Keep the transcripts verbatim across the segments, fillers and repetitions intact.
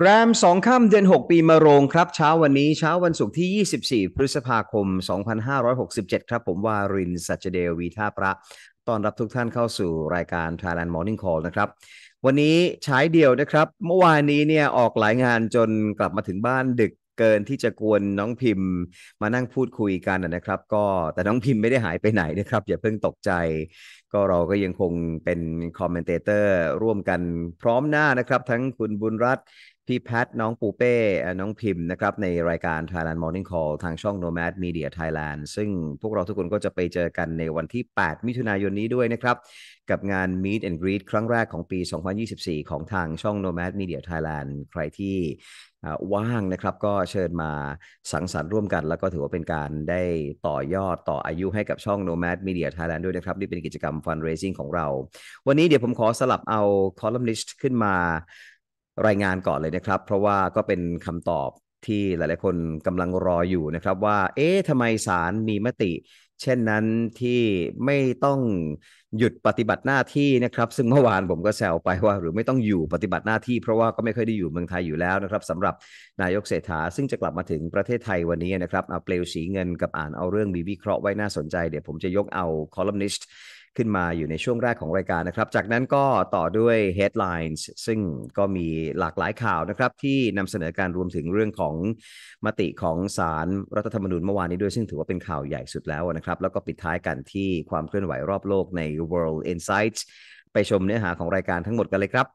แรมสองค่ำเดือนหกปีมะโรงครับเช้าวันนี้เช้าวันศุกร์ที่ยี่สิบสี่พฤษภาคมสองพันห้าร้อยหกสิบเจ็ดครับผมวารินทร์ สัจเดลวีท่าพระต้อนรับทุกท่านเข้าสู่รายการ Thailand Morning Call นะครับวันนี้ฉายเดี่ยวนะครับเมื่อวานนี้เนี่ยออกหลายงานจนกลับมาถึงบ้านดึกเกินที่จะกวนน้องพิมพ์มานั่งพูดคุยกันนะครับก็แต่น้องพิมพ์ไม่ได้หายไปไหนนะครับอย่าเพิ่งตกใจก็เราก็ยังคงเป็นคอมเมนเตเตอร์ร่วมกันพร้อมหน้านะครับทั้งคุณบุญรัตน์พี่แพทน้องปูเป้น้องพิมพ์นะครับในรายการ Thailand Morning Call ทางช่อง Nomad Media Thailand ซึ่งพวกเราทุกคนก็จะไปเจอกันในวันที่แปดมิถุนายนนี้ด้วยนะครับกับงาน Meet and Greet ครั้งแรกของปีสองพันยี่สิบสี่ของทางช่อง Nomad Media Thailand ใครที่ว่างนะครับก็เชิญมาสังสรรค์ร่วมกันแล้วก็ถือว่าเป็นการได้ต่อยอดต่ออายุให้กับช่อง Nomad Media Thailand ด้วยนะครับนี่เป็นกิจกรรม Fundraising ของเราวันนี้เดี๋ยวผมขอสลับเอา columnist ขึ้นมารายงานก่อนเลยนะครับเพราะว่าก็เป็นคำตอบที่หลายๆคนกำลังรออยู่นะครับว่าเอ๊ะทำไมศาลมีมติเช่นนั้นที่ไม่ต้องหยุดปฏิบัติหน้าที่นะครับซึ่งเมื่อวานผมก็แซวไปว่าหรือไม่ต้องอยู่ปฏิบัติหน้าที่เพราะว่าก็ไม่เคยได้อยู่เมืองไทยอยู่แล้วนะครับสำหรับนายกเศรษฐาซึ่งจะกลับมาถึงประเทศไทยวันนี้นะครับเอาเปลวสีเงินกับอ่านเอาเรื่องมีวิเคราะห์ไว้น่าสนใจเดี๋ยวผมจะยกเอาคอลัมนิสต์ขึ้นมาอยู่ในช่วงแรกของรายการนะครับจากนั้นก็ต่อด้วย headlines ซึ่งก็มีหลากหลายข่าวนะครับที่นำเสนอการรวมถึงเรื่องของมติของศาลรรัฐธรรมนูญเมื่อวานนี้ด้วยซึ่งถือว่าเป็นข่าวใหญ่สุดแล้วนะครับแล้วก็ปิดท้ายกันที่ความเคลื่อนไหวรอบโลกใน World Insights ไปชมเนื้อหาของรายการทั้งหมดกันเลยครับ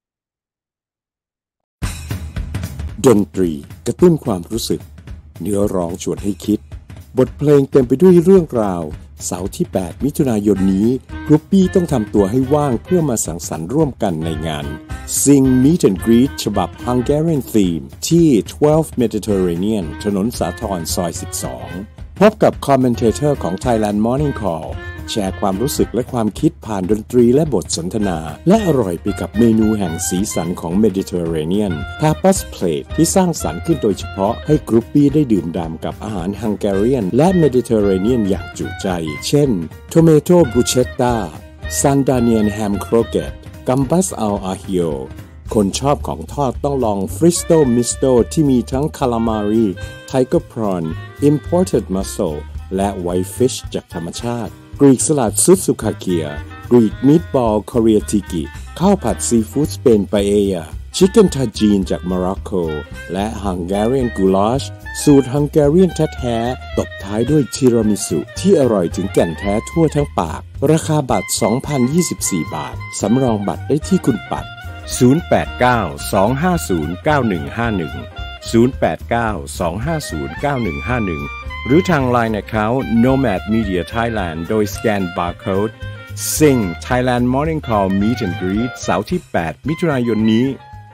ดนตรีกระตุ้นความรู้สึกเนื้อร้องชวนให้คิดบทเพลงเต็มไปด้วยเรื่องราวเสาร์ที่แปดมิถุนายนนี้กรุ๊ปปี้ต้องทำตัวให้ว่างเพื่อมาสังสรรค์ร่วมกันในงาน Sing Meet and Greet ฉบับ Hungarian Theme ที่ twelve Mediterranean ถนนสาทรซอยสิบสองพบกับคอมเมนเทเตอร์ของ Thailand Morning Call แชร์ความรู้สึกและความคิดผ่านดนตรีและบทสนทนาและอร่อยไปกับเมนูแห่งสีสันของ Mediterranean Tapas Plate ที่สร้างสรรค์ขึ้นโดยเฉพาะให้กรุ๊ปปี้ได้ดื่มด่ำกับอาหารฮังการีนและ Mediterranean อย่างจุใจเช่น Tomato Bruschetta Sardinian Ham Croquette Gambas al Ajillo คนชอบของทอดต้องลอง Fristo Misto ที่มีทั้ง Calamari Tiger Prawn Imported Mussel และ White Fish จากธรรมชาติกรีกสลัดซุปสุคาเกียกรีกมีทบอลคอเรียติกิข้าวผัดซีฟู้ดสเปนปาเอยาชิคเก้นทาจีนจากโมร็อกโกและฮังการีนกูลาชสูตรฮังการีนแท้ๆตบท้ายด้วยทีรามิสุที่อร่อยถึงแก่นแท้ทั่วทั้งปากราคาบัตร สองพันยี่สิบสี่ บาทสำรองบัตรได้ที่คุณปัดศูนย์ แปด เก้า สอง ห้า ศูนย์ เก้า หนึ่ง ห้า หนึ่ง ศูนย์ แปด เก้า สอง ห้า ศูนย์ เก้า หนึ่ง ห้า หนึ่งหรือทาง ไลน์ Account Nomad Media Thailand โดยสแกน Barcode Sing Thailand Morning Call Meet and Greet เสาร์ที่แปดมิถุนายนนี้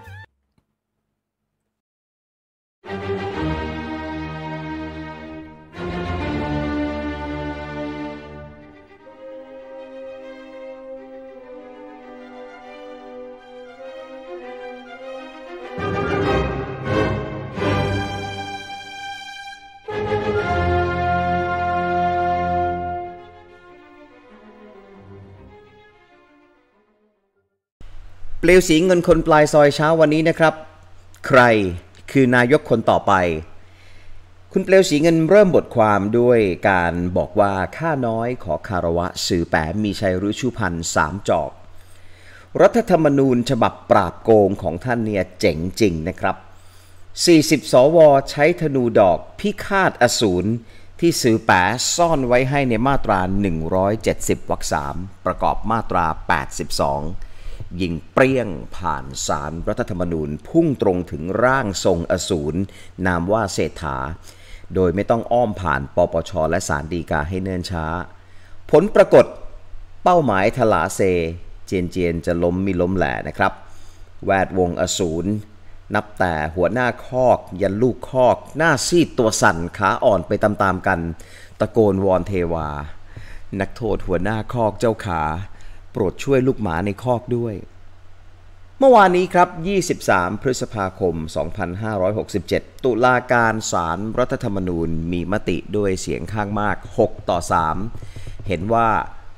เปลวสีเงินคนปลายซอยเช้าวันนี้นะครับใครคือนายกคนต่อไปคุณเปลวสีเงินเริ่มบทความด้วยการบอกว่าข้าน้อยขอคารวะสื่อแปมมีชัยฤชุพันธ์สามจอกรัฐธรรมนูญฉบับปราบโกงของท่านเนี่ยเจ๋งจริงนะครับสี่สิบสวใช้ธนูดอกพิฆาตอสูรที่สื่อแปะซ่อนไว้ให้ในมาตราหนึ่งร้อยเจ็ดสิบวรรคสามประกอบมาตราแปดสิบสองยิงเปรี้ยงผ่านศาลรัฐธรรมนูญพุ่งตรงถึงร่างทรงอสูรนามว่าเศรษฐาโดยไม่ต้องอ้อมผ่านปปชและศาลฎีกาให้เนิ่นช้าผลปรากฏเป้าหมายทลาเซเจียนเจียนจะล้มมีล้มแหล่นะครับแวดวงอสูรนับแต่หัวหน้าคอกยันลูกคอกหน้าซีดตัวสั่นขาอ่อนไปตามๆกันตะโกนวอนเทวานักโทษหัวหน้าคอกเจ้าขาโปรดช่วยลูกหมาในคอกด้วยเมื่อวานนี้ครับยี่สิบสามพฤษภาคมสองพันห้าร้อยหกสิบเจ็ดตุลาการศาลรรัฐธรรมนูญมีมติด้วยเสียงข้างมากหกต่อสามเห็นว่า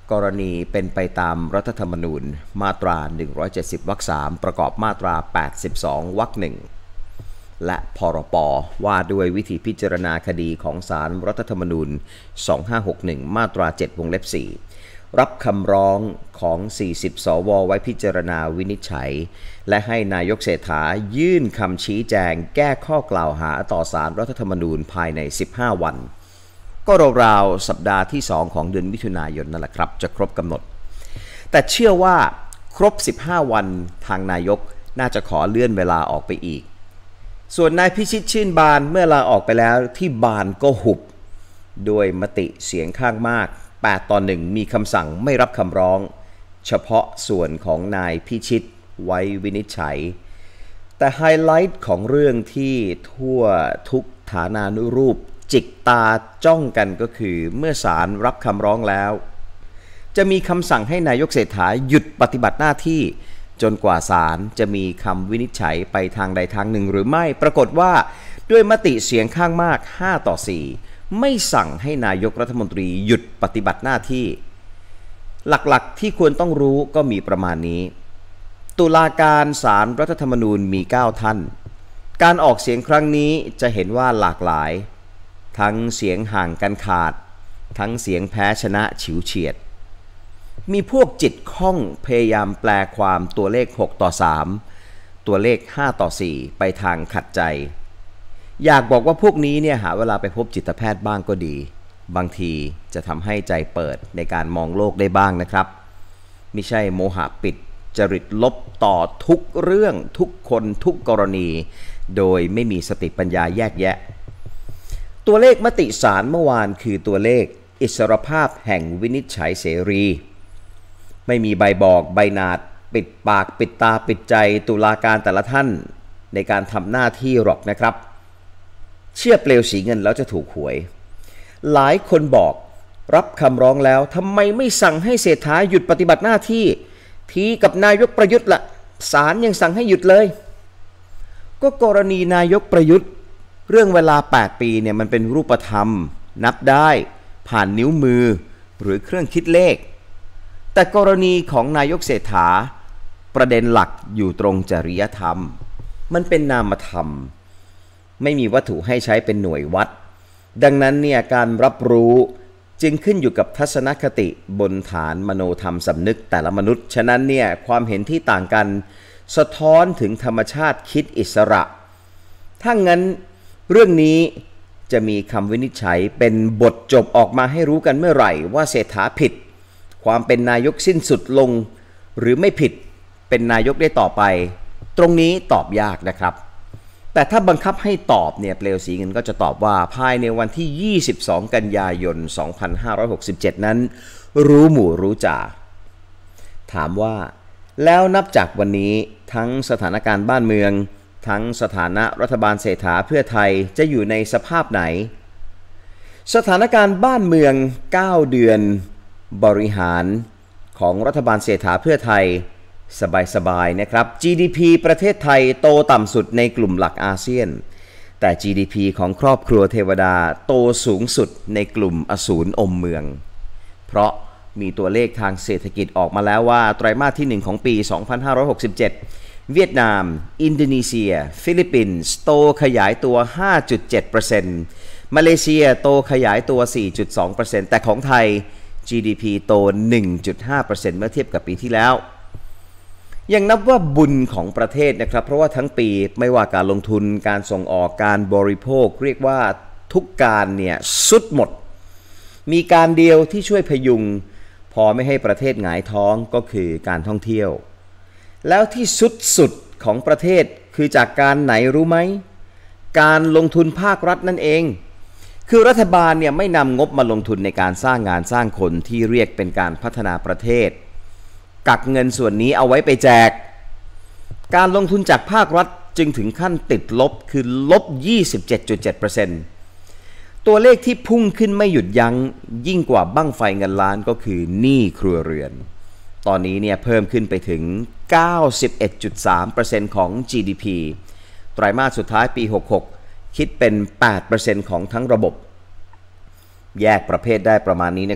กรณีเป็นไปตามรัฐธรรมนูญมาตราหนึ่งร้อยเจ็ดสิบวรรคสามประกอบมาตราแปดสิบสองวรรคหนึ่งและพรปว่าด้วยวิธีพิจารณาคดีของศาลรัฐธรรมนูญสองพันห้าร้อยหกสิบเอ็ดมาตราเจ็ดวงเล็บสี่รับคำร้องของสี่สิบสวไว้พิจารณาวินิจฉัยและให้นายกเศรษฐายื่นคำชี้แจงแก้ข้อกล่าวหาต่อศาลรัฐธรรมนูญภายในสิบห้าวันก็ราวๆสัปดาห์ที่สองของเดือนมิถุนายนนั่นแหละครับจะครบกำหนดแต่เชื่อว่าครบสิบห้าวันทางนายกน่าจะขอเลื่อนเวลาออกไปอีกส่วนนายพิชิตชื่นบานเมื่อลาออกไปแล้วที่บานก็หุบด้วยมติเสียงข้างมากแปดต่อหนึ่งมีคำสั่งไม่รับคำร้องเฉพาะส่วนของนายพิชิตไว้วินิจฉัยแต่ไฮไลท์ของเรื่องที่ทั่วทุกฐานานุรูปจิกตาจ้องกันก็คือเมื่อศาลรับคำร้องแล้วจะมีคำสั่งให้นายกเศรษฐาหยุดปฏิบัติหน้าที่จนกว่าศาลจะมีคำวินิจฉัยไปทางใดทางหนึ่งหรือไม่ปรากฏว่าด้วยมติเสียงข้างมากห้าต่อสี่ไม่สั่งให้นายกรัฐมนตรีหยุดปฏิบัติหน้าที่หลักๆที่ควรต้องรู้ก็มีประมาณนี้ตุลาการศาลรัฐธรรมนูญมีเก้าท่านการออกเสียงครั้งนี้จะเห็นว่าหลากหลายทั้งเสียงห่างกันขาดทั้งเสียงแพ้ชนะฉิวเฉียดมีพวกจิตข้องพยายามแปลความตัวเลขหกต่อสามตัวเลขห้าต่อสี่ไปทางขัดใจอยากบอกว่าพวกนี้เนี่ยหาเวลาไปพบจิตแพทย์บ้างก็ดีบางทีจะทำให้ใจเปิดในการมองโลกได้บ้างนะครับไม่ใช่โมหะปิดจริตลบต่อทุกเรื่องทุกคนทุกกรณีโดยไม่มีสติปัญญาแยกแยะตัวเลขมติศาลเมื่อวานคือตัวเลขอิสรภาพแห่งวินิจฉัยเสรีไม่มีใบบอกใบหนาดปิดปากปิดตาปิดใจตุลาการแต่ละท่านในการทำหน้าที่หรอกนะครับเชื่อเปลวสีเงินแล้วจะถูกหวยหลายคนบอกรับคำร้องแล้วทำไมไม่สั่งให้เศรษฐาหยุดปฏิบัติหน้าที่ทีกับนายกประยุทธ์ละศาลยังสั่งให้หยุดเลยก็กรณีนายกประยุทธ์เรื่องเวลาแปดปีเนี่ยมันเป็นรูปธรรมนับได้ผ่านนิ้วมือหรือเครื่องคิดเลขแต่กรณีของนายกเศรษฐาประเด็นหลักอยู่ตรงจริยธรรมมันเป็นนามธรรมไม่มีวัตถุให้ใช้เป็นหน่วยวัดดังนั้นเนี่ยการรับรู้จึงขึ้นอยู่กับทัศนคติบนฐานมโนธรรมสำนึกแต่ละมนุษย์ฉะนั้นเนี่ยความเห็นที่ต่างกันสะท้อนถึงธรรมชาติคิดอิสระถ้างั้นเรื่องนี้จะมีคำวินิจฉัยเป็นบทจบออกมาให้รู้กันเมื่อไหร่ว่าเศรษฐาผิดความเป็นนายกสิ้นสุดลงหรือไม่ผิดเป็นนายกได้ต่อไปตรงนี้ตอบยากนะครับแต่ถ้าบังคับให้ตอบเนี่ยเปลวสีเงินก็จะตอบว่าภายในวันที่ยี่สิบสองกันยายนสองพันห้าร้อยหกสิบเจ็ดนั้นรู้หมู่รู้จ่าถามว่าแล้วนับจากวันนี้ทั้งสถานการณ์บ้านเมืองทั้งสถานะรัฐบาลเศรษฐาเพื่อไทยจะอยู่ในสภาพไหนสถานการณ์บ้านเมืองเก้าเดือนบริหารของรัฐบาลเศรษฐาเพื่อไทยสบายๆนะครับ จี ดี พี ประเทศไทยโตต่ำสุดในกลุ่มหลักอาเซียนแต่ จี ดี พี ของครอบครัวเทวดาโตสูงสุดในกลุ่มอสูรอมเมืองเพราะมีตัวเลขทางเศรษฐกิจออกมาแล้วว่าไตรมาสที่หนึ่งของปีสองพันห้าร้อยหกสิบเจ็ดเวียดนามอินโดนีเซียฟิลิปปินส์โตขยายตัว ห้าจุดเจ็ดเปอร์เซ็นต์ มาเลเซียโตขยายตัว สี่จุดสองเปอร์เซ็นต์ แต่ของไทย จี ดี พี โต หนึ่งจุดห้าเปอร์เซ็นต์ เมื่อเทียบกับปีที่แล้วยังนับว่าบุญของประเทศนะครับเพราะว่าทั้งปีไม่ว่าการลงทุนการส่งออกการบริโภคเรียกว่าทุกการเนี่ยสุดหมดมีการเดียวที่ช่วยพยุงพอไม่ให้ประเทศหงายท้องก็คือการท่องเที่ยวแล้วที่สุดสุดของประเทศคือจากการไหนรู้ไหมการลงทุนภาครัฐนั่นเองคือรัฐบาลเนี่ยไม่นำงบมาลงทุนในการสร้างงานสร้างคนที่เรียกเป็นการพัฒนาประเทศกักเงินส่วนนี้เอาไว้ไปแจกการลงทุนจากภาครัฐจึงถึงขั้นติดลบคือลบ ยี่สิบเจ็ดจุดเจ็ดเปอร์เซ็นต์ ตัวเลขที่พุ่งขึ้นไม่หยุดยั้งยิ่งกว่าบั้งไฟเงินล้านก็คือหนี้ครัวเรือนตอนนี้เนี่ยเพิ่มขึ้นไปถึง เก้าสิบเอ็ดจุดสามเปอร์เซ็นต์ ของ จี ดี พี ไตรมาสสุดท้ายปีหกหกคิดเป็น แปดเปอร์เซ็นต์ ของทั้งระบบแยกประเภทได้ประมาณนี้นะครับ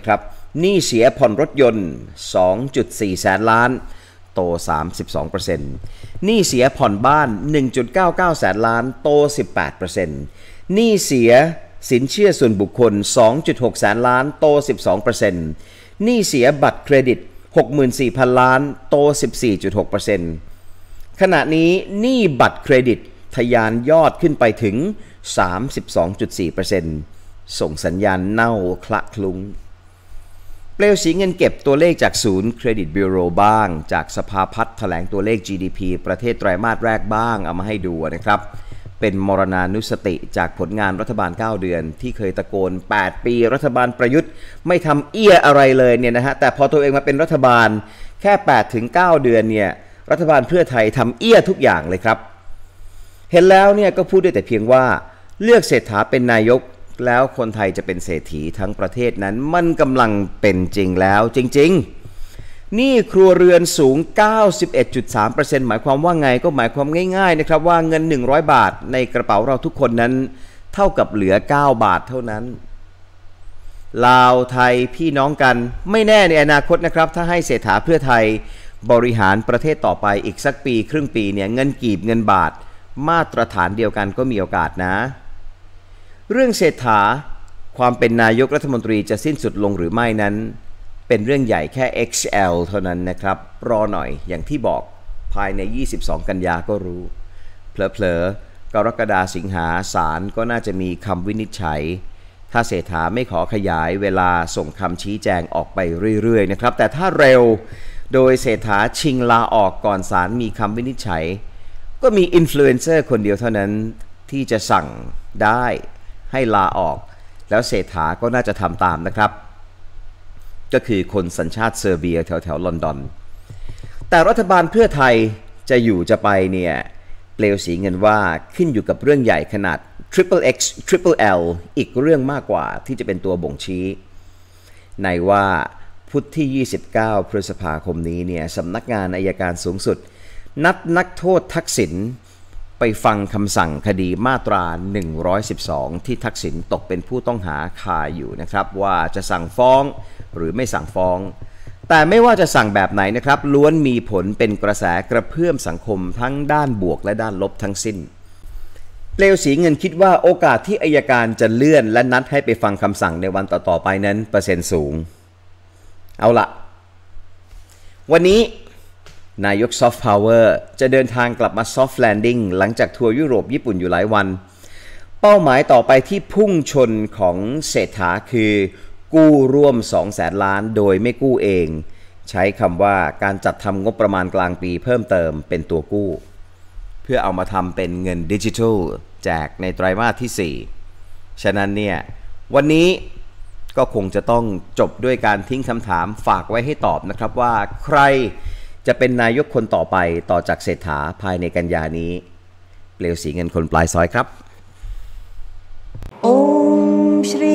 หนี้เสียผ่อนรถยนต์ สองจุดสี่ แสนล้านโต สามสิบสองเปอร์เซ็นต์ หนี้เสียผ่อนบ้าน หนึ่งจุดเก้าเก้า แสนล้านโต สิบแปดเปอร์เซ็นต์ หนี้เสียสินเชื่อส่วนบุคคล สองจุดหก แสนล้านโต สิบสองเปอร์เซ็นต์ หนี้เสียบัตรเครดิต หกหมื่นสี่พัน ล้านโต สิบสี่จุดหกเปอร์เซ็นต์ ขณะนี้หนี้บัตรเครดิตทะยานยอดขึ้นไปถึง สามสิบสองจุดสี่เปอร์เซ็นต์ ส่งสัญญาณเน่าคละคลุ้งเปลวสีเงินเก็บตัวเลขจากศูนย์เครดิตบิวโรบ้างจากสภาพัฒน์แถลงตัวเลข จี ดี พี ประเทศไตรมาสแรกบ้างเอามาให้ดูนะครับเป็นมรณานุสติจากผลงานรัฐบาลเก้าเดือนที่เคยตะโกนแปดปีรัฐบาลประยุทธ์ไม่ทำเอี้ยอะไรเลยเนี่ยนะฮะแต่พอตัวเองมาเป็นรัฐบาลแค่ แปดถึงเก้า เดือนเนี่ยรัฐบาลเพื่อไทยทำเอี้ยทุกอย่างเลยครับเห็นแล้วเนี่ยก็พูดได้แต่เพียงว่าเลือกเศรษฐาเป็นนายกแล้วคนไทยจะเป็นเศรษฐีทั้งประเทศนั้นมันกำลังเป็นจริงแล้วจริงๆหนี้ครัวเรือนสูง เก้าสิบเอ็ดจุดสามเปอร์เซ็นต์ หมายความว่าไงก็หมายความง่ายๆนะครับว่าเงินหนึ่งร้อยบาทในกระเป๋าเราทุกคนนั้นเท่ากับเหลือเก้าบาทเท่านั้นลาวไทยพี่น้องกันไม่แน่ในอนาคตนะครับถ้าให้เศรษฐาเพื่อไทยบริหารประเทศต่อไปอีกสักปีครึ่งปีเนี่ยเงินกีบเงินบาทมาตรฐานเดียวกันก็มีโอกาสนะเรื่องเศรษฐาความเป็นนายกรัฐมนตรีจะสิ้นสุดลงหรือไม่นั้นเป็นเรื่องใหญ่แค่ เอ็กซ์ แอล เท่านั้นนะครับรอหน่อยอย่างที่บอกภายในยี่สิบสองกันยาก็รู้เผลอๆกรกฎาสิงหาศาลก็น่าจะมีคำวินิจฉัยถ้าเศรษฐาไม่ขอขยายเวลาส่งคำชี้แจงออกไปเรื่อยๆนะครับแต่ถ้าเร็วโดยเศรษฐาชิงลาออกก่อนศาลมีคำวินิจฉัยก็มีอินฟลูเอนเซอร์คนเดียวเท่านั้นที่จะสั่งได้ให้ลาออกแล้วเศรษฐาก็น่าจะทำตามนะครับก็คือคนสัญชาติเซอร์เบียแถวแถวลอนดอนแต่รัฐบาลเพื่อไทยจะอยู่จะไปเนี่ยเปลวสีเงินว่าขึ้นอยู่กับเรื่องใหญ่ขนาด Triple X Triple L อีกเรื่องมากกว่าที่จะเป็นตัวบ่งชี้ในว่าพุธที่ยี่สิบเก้าพฤษภาคมนี้เนี่ยสำนักงานอัยการสูงสุดนัดนักโทษทักษิณไปฟังคำสั่งคดีมาตราหนึ่งร้อยสิบสองที่ทักษิณตกเป็นผู้ต้องหาคาอยู่นะครับว่าจะสั่งฟ้องหรือไม่สั่งฟ้องแต่ไม่ว่าจะสั่งแบบไหนนะครับล้วนมีผลเป็นกระแสกระเพื่อมสังคมทั้งด้านบวกและด้านลบทั้งสิ้นเปลวสีเงินคิดว่าโอกาสที่อัยการจะเลื่อนและนัดให้ไปฟังคำสั่งในวันต่อๆไปนั้นเปอร์เซ็นต์สูงเอาละวันนี้นายกซอฟต์พาวเวอร์จะเดินทางกลับมาซอฟต์แลนดิ้งหลังจากทัวร์ยุโรปญี่ปุ่นอยู่หลายวันเป้าหมายต่อไปที่พุ่งชนของเศรษฐาคือกู้ร่วม สองแสน ล้านโดยไม่กู้เองใช้คำว่าการจัดทำงบประมาณกลางปีเพิ่มเติมเป็นตัวกู้เพื่อเอามาทำเป็นเงินดิจิทัลแจกในไตรมาสที่สี่ฉะนั้นเนี่ยวันนี้ก็คงจะต้องจบด้วยการทิ้งคำถามฝากไว้ให้ตอบนะครับว่าใครจะเป็นนายกคนต่อไปต่อจากเศรษฐาภายในกันยานี้เปลวสีเงินคนปลายซอยครับโอมश्री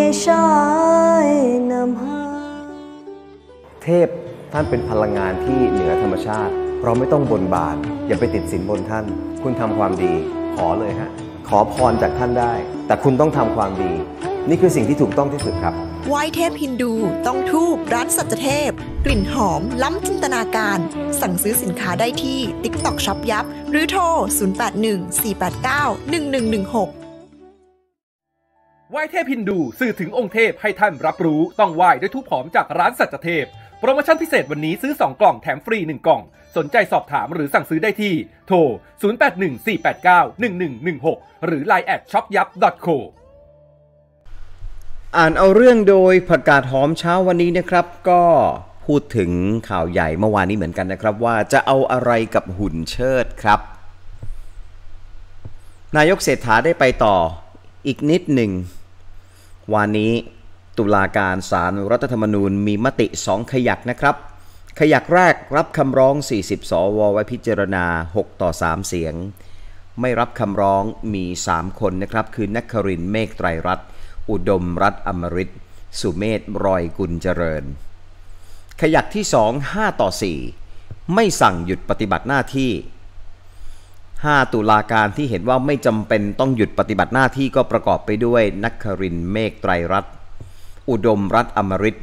गणेशाय नमः เทพท่านเป็นพลังงานที่เหนือธรรมชาติเราไม่ต้องบนบานอย่าไปติดสินบนท่านคุณทำความดีขอเลยฮะขอพรจากท่านได้แต่คุณต้องทำความดีนี่คือสิ่งที่ถูกต้องที่สุดครับไหว้เทพฮินดูต้องธูปร้านสัจเทพกลิ่นหอมล้ำจินตนาการสั่งซื้อสินค้าได้ที่ TikTok Shop ยับหรือโทรศูนย์ แปด หนึ่ง สี่ แปด เก้า หนึ่ง หนึ่ง หนึ่ง หกไหว้เทพฮินดูสื่อถึงองค์เทพให้ท่านรับรู้ต้องไหว้ด้วยธูปหอมจากร้านสัจเทพโปรโมชั่นพิเศษวันนี้ซื้อสองกล่องแถมฟรีหนึ่งกล่องสนใจสอบถามหรือสั่งซื้อได้ที่โทรศูนย์ แปด หนึ่ง สี่ แปด เก้า หนึ่ง หนึ่ง หนึ่ง หกหรือ ไลน์ แอท ช็อปยับ ดอท โคอ่านเอาเรื่องโดยผักกาดหอมเช้าวันนี้นะครับก็พูดถึงข่าวใหญ่เมื่อวานนี้เหมือนกันนะครับว่าจะเอาอะไรกับหุ่นเชิดครับนายกเศรษฐาได้ไปต่ออีกนิดหนึ่งวันนี้ตุลาการศาลรัฐธรรมนูญมีมติสองขยักนะครับขยักแรกรับคำร้องสี่สิบสวไว้พิจารณาหกต่อสามเสียงไม่รับคำร้องมีสามคนนะครับคือนักครินทร์เมฆไตรรัตน์อุดมรัตน์อมฤตสุเมธรอยกุลเจริญขยักที่สองห้าต่อสี่ไม่สั่งหยุดปฏิบัติหน้าที่ห้าตุลาการที่เห็นว่าไม่จำเป็นต้องหยุดปฏิบัติหน้าที่ก็ประกอบไปด้วยนักครินทร์เมฆไตรรัตน์อุดมรัตน์อมฤต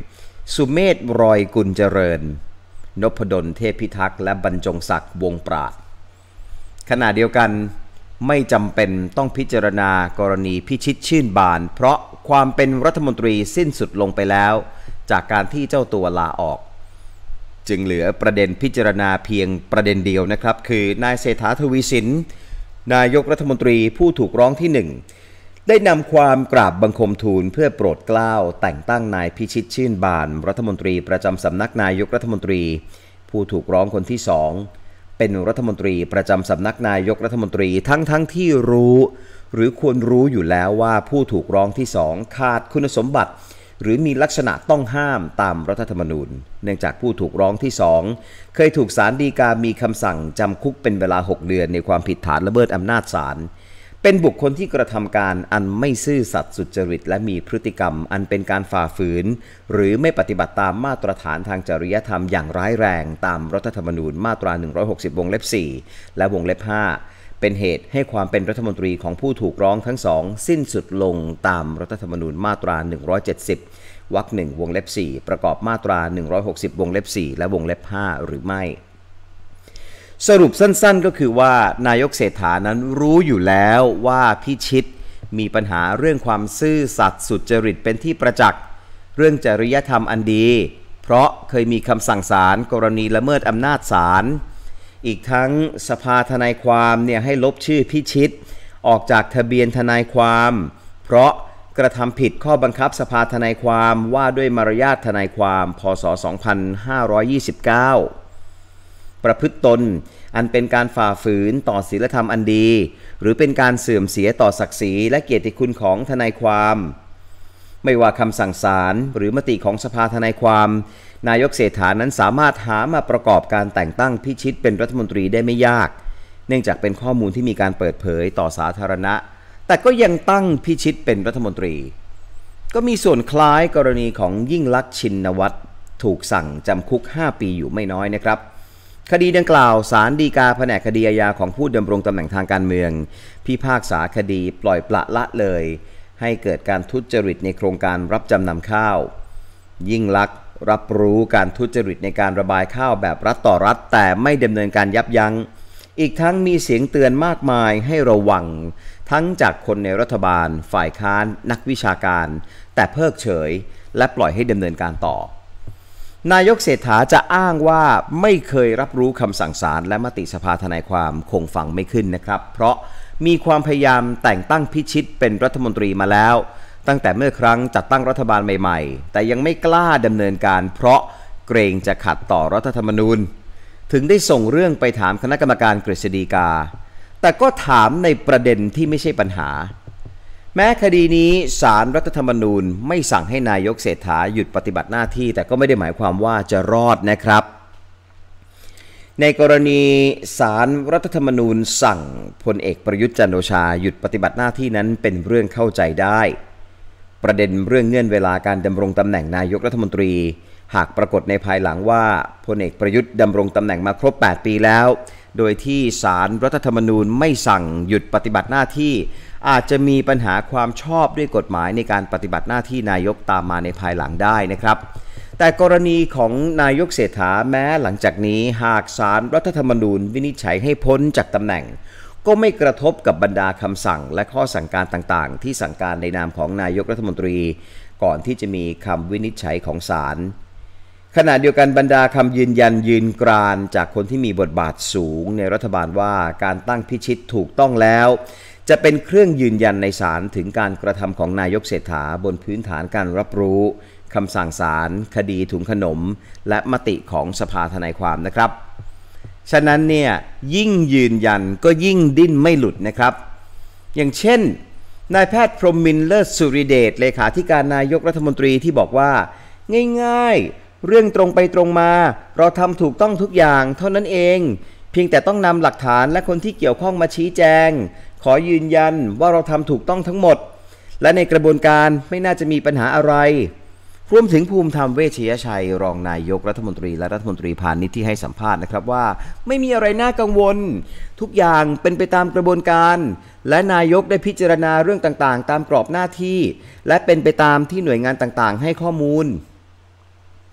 สุเมธรอยกุลเจริญนพดลเทพพิทักษ์และบรรจงศักดิ์วงปราดขณะเดียวกันไม่จำเป็นต้องพิจารณากรณีพิชิตชื่นบานเพราะความเป็นรัฐมนตรีสิ้นสุดลงไปแล้วจากการที่เจ้าตัวลาออกจึงเหลือประเด็นพิจารณาเพียงประเด็นเดียวนะครับคือนายเศรษฐาทวีสินนายกรัฐมนตรีผู้ถูกร้องที่หนึ่งได้นำความกราบบังคมทูลเพื่อโปรดเกล้าแต่งตั้งนายพิชิตชื่นบานรัฐมนตรีประจำสำนักนายกรัฐมนตรีผู้ถูกร้องคนที่สองเป็นรัฐมนตรีประจำสำนักนายกรัฐมนตรีทั้งทั้งที่รู้หรือควรรู้อยู่แล้วว่าผู้ถูกร้องที่สองขาดคุณสมบัติหรือมีลักษณะต้องห้ามตามรัฐธรรมนูญเนื่องจากผู้ถูกร้องที่สองเคยถูกศาลฎีกามีคำสั่งจำคุกเป็นเวลาหกเดือนในความผิดฐานละเมิดอำนาจศาลเป็นบุคคลที่กระทำการอันไม่ซื่อสัตย์สุจริตและมีพฤติกรรมอันเป็นการฝ่าฝืนหรือไม่ปฏิบัติตามมาตรฐานทางจริยธรรมอย่างร้ายแรงตามรัฐธรรมนูญมาตราหนึ่งร้อยหกสิบวงเล็บสี่และวงเล็บห้าเป็นเหตุให้ความเป็นรัฐมนตรีของผู้ถูกร้องทั้งสองสิ้นสุดลงตามรัฐธรรมนูญมาตราหนึ่งร้อยเจ็ดสิบวรรคหนึ่งวงเล็บสี่ประกอบมาตราหนึ่งร้อยหกสิบวงเล็บสี่และวงเล็บห้าหรือไม่สรุปสั้นๆก็คือว่านายกเศรษฐานั้นรู้อยู่แล้วว่าพิชิตมีปัญหาเรื่องความซื่อสัตย์สุจริตเป็นที่ประจักษ์เรื่องจริยธรรมอันดีเพราะเคยมีคำสั่งศาลกรณีละเมิดอำนาจศาลอีกทั้งสภาทนายความเนี่ยให้ลบชื่อพิชิตออกจากทะเบียนทนายความเพราะกระทำผิดข้อบังคับสภาทนายความว่าด้วยมารยาททนายความพ.ศ. สองพันห้าร้อยยี่สิบเก้าประพฤติตนอันเป็นการฝ่าฝืนต่อศีลธรรมอันดีหรือเป็นการเสื่อมเสียต่อศักดิ์ศรีและเกียรติคุณของทนายความไม่ว่าคำสั่งศาลหรือมติของสภาทนายความนายกเศรษฐานั้นสามารถหามาประกอบการแต่งตั้งพิชิตเป็นรัฐมนตรีได้ไม่ยากเนื่องจากเป็นข้อมูลที่มีการเปิดเผยต่อสาธารณะแต่ก็ยังตั้งพิชิตเป็นรัฐมนตรีก็มีส่วนคล้ายกรณีของยิ่งลักษณ์ชินวัตรถูกสั่งจำคุกห้าปีอยู่ไม่น้อยนะครับคดีดังกล่าวศาลฎีกาแผนกคดีอาญาของผู้ดำรงตำแหน่งทางการเมืองพิพากษาคดีปล่อยปละละเลยให้เกิดการทุจริตในโครงการรับจำนำข้าวยิ่งลักษณ์รับรู้การทุจริตในการระบายข้าวแบบรัฐต่อรัฐแต่ไม่ดำเนินการยับยั้งอีกทั้งมีเสียงเตือนมากมายให้ระวังทั้งจากคนในรัฐบาลฝ่ายค้านนักวิชาการแต่เพิกเฉยและปล่อยให้ดำเนินการต่อนายกเศรษฐาจะอ้างว่าไม่เคยรับรู้คำสั่งศาลและมติสภาทนายความคงฟังไม่ขึ้นนะครับเพราะมีความพยายามแต่งตั้งพิชิตเป็นรัฐมนตรีมาแล้วตั้งแต่เมื่อครั้งจัดตั้งรัฐบาลใหม่ๆแต่ยังไม่กล้าดำเนินการเพราะเกรงจะขัดต่อรัฐธรรมนูญถึงได้ส่งเรื่องไปถามคณะกรรมการกฤษฎีกาแต่ก็ถามในประเด็นที่ไม่ใช่ปัญหาแม้คดีนี้ศาลรัฐธรรมนูญไม่สั่งให้นายกเศรษฐาหยุดปฏิบัติหน้าที่แต่ก็ไม่ได้หมายความว่าจะรอดนะครับในกรณีศาลรัฐธรรมนูญสั่งพลเอกประยุทธ์จันทร์โอชาหยุดปฏิบัติหน้าที่นั้นเป็นเรื่องเข้าใจได้ประเด็นเรื่องเงื่อนเวลาการดำรงตำแหน่งนายกรัฐมนตรีหากปรากฏในภายหลังว่าพลเอกประยุทธ์ดำรงตำแหน่งมาครบแปดปีแล้วโดยที่ศาลรัฐธรรมนูญไม่สั่งหยุดปฏิบัติหน้าที่อาจจะมีปัญหาความชอบด้วยกฎหมายในการปฏิบัติหน้าที่นายกตามมาในภายหลังได้นะครับแต่กรณีของนายกเศรษฐาแม้หลังจากนี้หากศาลรัฐธรรมนูญวินิจฉัยให้พ้นจากตำแหน่งก็ไม่กระทบกับบรรดาคำสั่งและข้อสั่งการต่างๆที่สั่งการในนามของนายกรัฐมนตรีก่อนที่จะมีคำวินิจฉัยของศาลขณะเดียวกันบรรดาคำยืนยันยืนกรานจากคนที่มีบทบาทสูงในรัฐบาลว่าการตั้งพิชิตถูกต้องแล้วจะเป็นเครื่องยืนยันในศาลถึงการกระทำของนายกเศรษฐาบนพื้นฐานการรับรู้คำสั่งศาลคดีถุงขนมและมติของสภาทนายความนะครับฉะนั้นเนี่ยยิ่งยืนยันก็ยิ่งดิ้นไม่หลุดนะครับอย่างเช่นนายแพทย์พรหมินทร์เลิศสุริเดชเลขาธิการนายกรัฐมนตรีที่บอกว่าง่ายๆเรื่องตรงไปตรงมาเราทำถูกต้องทุกอย่างเท่านั้นเองเพียงแต่ต้องนำหลักฐานและคนที่เกี่ยวข้องมาชี้แจงขอยืนยันว่าเราทำถูกต้องทั้งหมดและในกระบวนการไม่น่าจะมีปัญหาอะไรรวมถึงภูมิธรรมเวชยชัยรองนายกรัฐมนตรีและรัฐมนตรีพาณิชย์ที่ให้สัมภาษณ์นะครับว่าไม่มีอะไรน่ากังวลทุกอย่างเป็นไปตามกระบวนการและนายกได้พิจารณาเรื่องต่างๆตามกรอบหน้าที่และเป็นไปตามที่หน่วยงานต่างๆให้ข้อมูล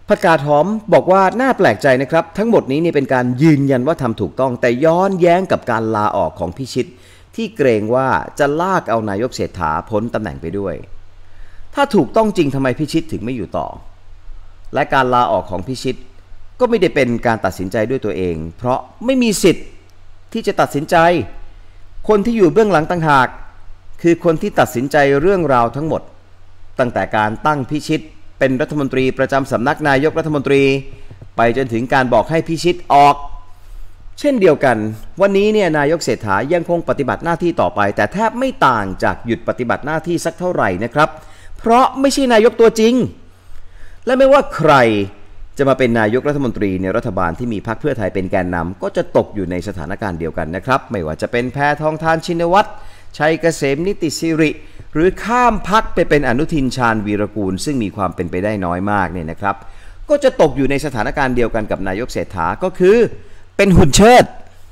ผักกาดหอมบอกว่าน่าแปลกใจนะครับทั้งหมดนี้นี่เป็นการยืนยันว่าทำถูกต้องแต่ย้อนแย้งกับการลาออกของพิชิตที่เกรงว่าจะลากเอานายกเศรษฐาพ้นตำแหน่งไปด้วยถ้าถูกต้องจริงทำไมพิชิตถึงไม่อยู่ต่อและการลาออกของพิชิตก็ไม่ได้เป็นการตัดสินใจด้วยตัวเองเพราะไม่มีสิทธิ์ที่จะตัดสินใจคนที่อยู่เบื้องหลังต่างหากคือคนที่ตัดสินใจเรื่องราวทั้งหมดตั้งแต่การตั้งพิชิตเป็นรัฐมนตรีประจำสำนักนายกรัฐมนตรีไปจนถึงการบอกให้พิชิตออกเช่นเดียวกันวันนี้เนี่ยนายกเศรษฐายังคงปฏิบัติหน้าที่ต่อไปแต่แทบไม่ต่างจากหยุดปฏิบัติหน้าที่สักเท่าไหร่นะครับเพราะไม่ใช่นายกตัวจริงและไม่ว่าใครจะมาเป็นนายกรัฐมนตรีในรัฐบาลที่มีพรรคเพื่อไทยเป็นแกนนำก็จะตกอยู่ในสถานการณ์เดียวกันนะครับไม่ว่าจะเป็นแพทองธารชินวัตรชัยเกษมนิติสิริหรือข้ามพรรคไปเป็นอนุทินชาญวีรกูลซึ่งมีความเป็นไปได้น้อยมากเนี่ยนะครับก็จะตกอยู่ในสถานการณ์เดียวกันกับนายกเศรษฐาก็คือเป็นหุ่นเชิด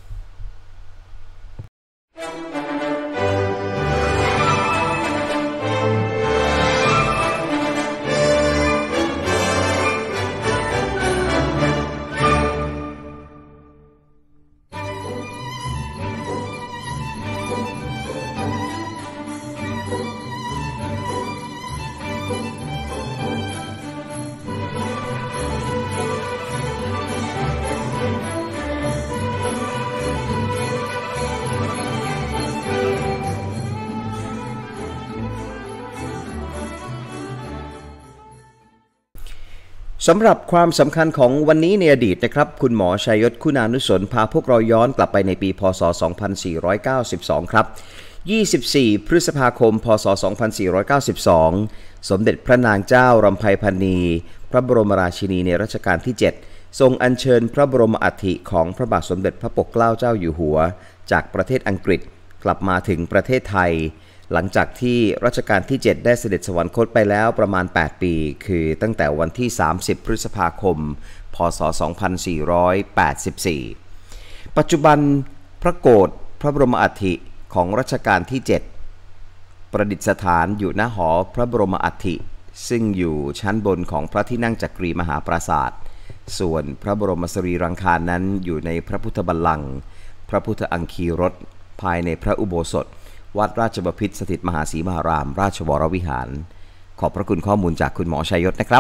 สำหรับความสำคัญของวันนี้ในอดีตนะครับคุณหมอชัยยศคุณานุสรณ์พาพวกเราย้อนกลับไปในปีพ.ศ. สองพันสี่ร้อยเก้าสิบสองครับยี่สิบสี่พฤษภาคมพ.ศ. สองพันสี่ร้อยเก้าสิบสองสมเด็จพระนางเจ้ารำไพพรรณีพระบรมราชินีในรัชกาลที่เจ็ดทรงอัญเชิญพระบรมอัฐิของพระบาทสมเด็จพระปกเกล้าเจ้าอยู่หัวจากประเทศอังกฤษกลับมาถึงประเทศไทยหลังจากที่รัชกาลที่เจ็ดได้เสด็จสวรรคตไปแล้วประมาณแปดปีคือตั้งแต่วันที่สามสิบพฤษภาคมพ.ศ. สองพันสี่ร้อยแปดสิบสี่ปัจจุบันพระโกฐพระบรมอัฐิของรัชกาลที่เจ็ดประดิษฐานอยู่ณหอพระบรมอัฐิซึ่งอยู่ชั้นบนของพระที่นั่งจักรีมหาปราสาทส่วนพระบรมสรีรังคารนั้นอยู่ในพระพุทธบัลลังก์พระพุทธอังคีรสภายในพระอุโบสถวัดราชบพิตรสถิตมหาศรีมหารามราชวรวิหารขอบพระคุณข้อมูลจากคุณหมอชัยยศนะครับ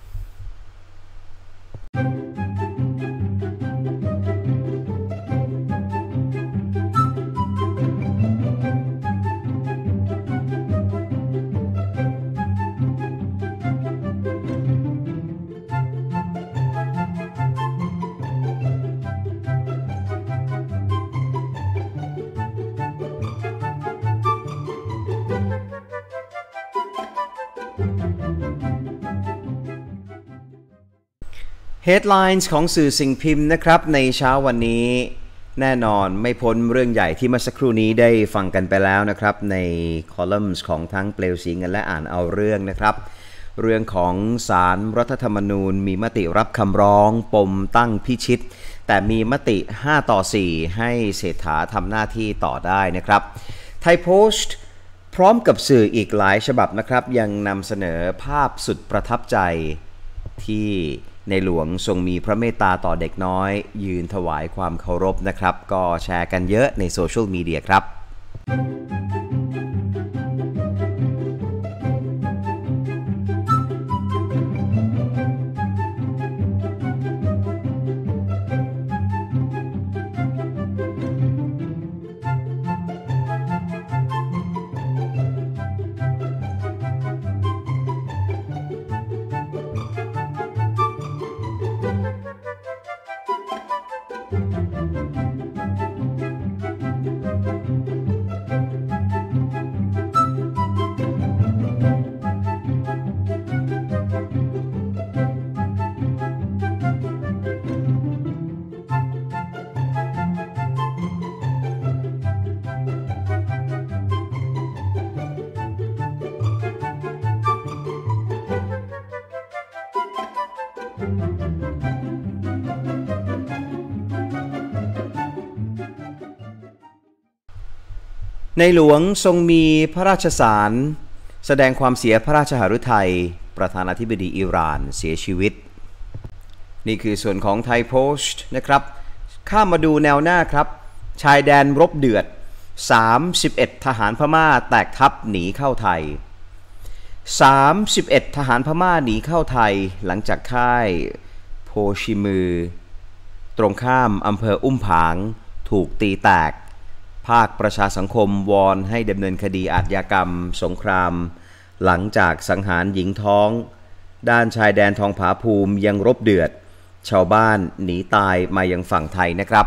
Headlines ของสื่อสิ่งพิมพ์นะครับในเช้าวันนี้แน่นอนไม่พ้นเรื่องใหญ่ที่เมื่อสักครู่นี้ได้ฟังกันไปแล้วนะครับในคอลัมน์ของทั้งเปลวสีเงินและอ่านเอาเรื่องนะครับเรื่องของศาลรัฐธรรมนูญมีมติรับคำร้องปมตั้งพิชิตแต่มีมติห้าต่อสี่ให้เศรษฐาทำหน้าที่ต่อได้นะครับไทยโพสต์พร้อมกับสื่ออีกหลายฉบับนะครับยังนำเสนอภาพสุดประทับใจที่ในหลวงทรงมีพระเมตตาต่อเด็กน้อยยืนถวายความเคารพนะครับก็แชร์กันเยอะในโซเชียลมีเดียครับในหลวงทรงมีพระราชสารแสดงความเสียพระราชหฤทัยประธานาธิบดีอิหร่านเสียชีวิตนี่คือส่วนของไทยโพสต์นะครับข้ามมาดูแนวหน้าครับชายแดนรบเดือดสามสิบเอ็ดทหารพม่าแตกทัพหนีเข้าไทยสามสิบเอ็ดทหารพม่าหนีเข้าไทยหลังจากค่ายโพชิมือตรงข้ามอำเภออุ้มผางถูกตีแตกภาคประชาสังคมวอนให้ดำเนินคดีอาชญากรรมสงครามหลังจากสังหารหญิงท้องด้านชายแดนทองผาภูมิยังรบเดือดชาวบ้านหนีตายมายังฝั่งไทยนะครับ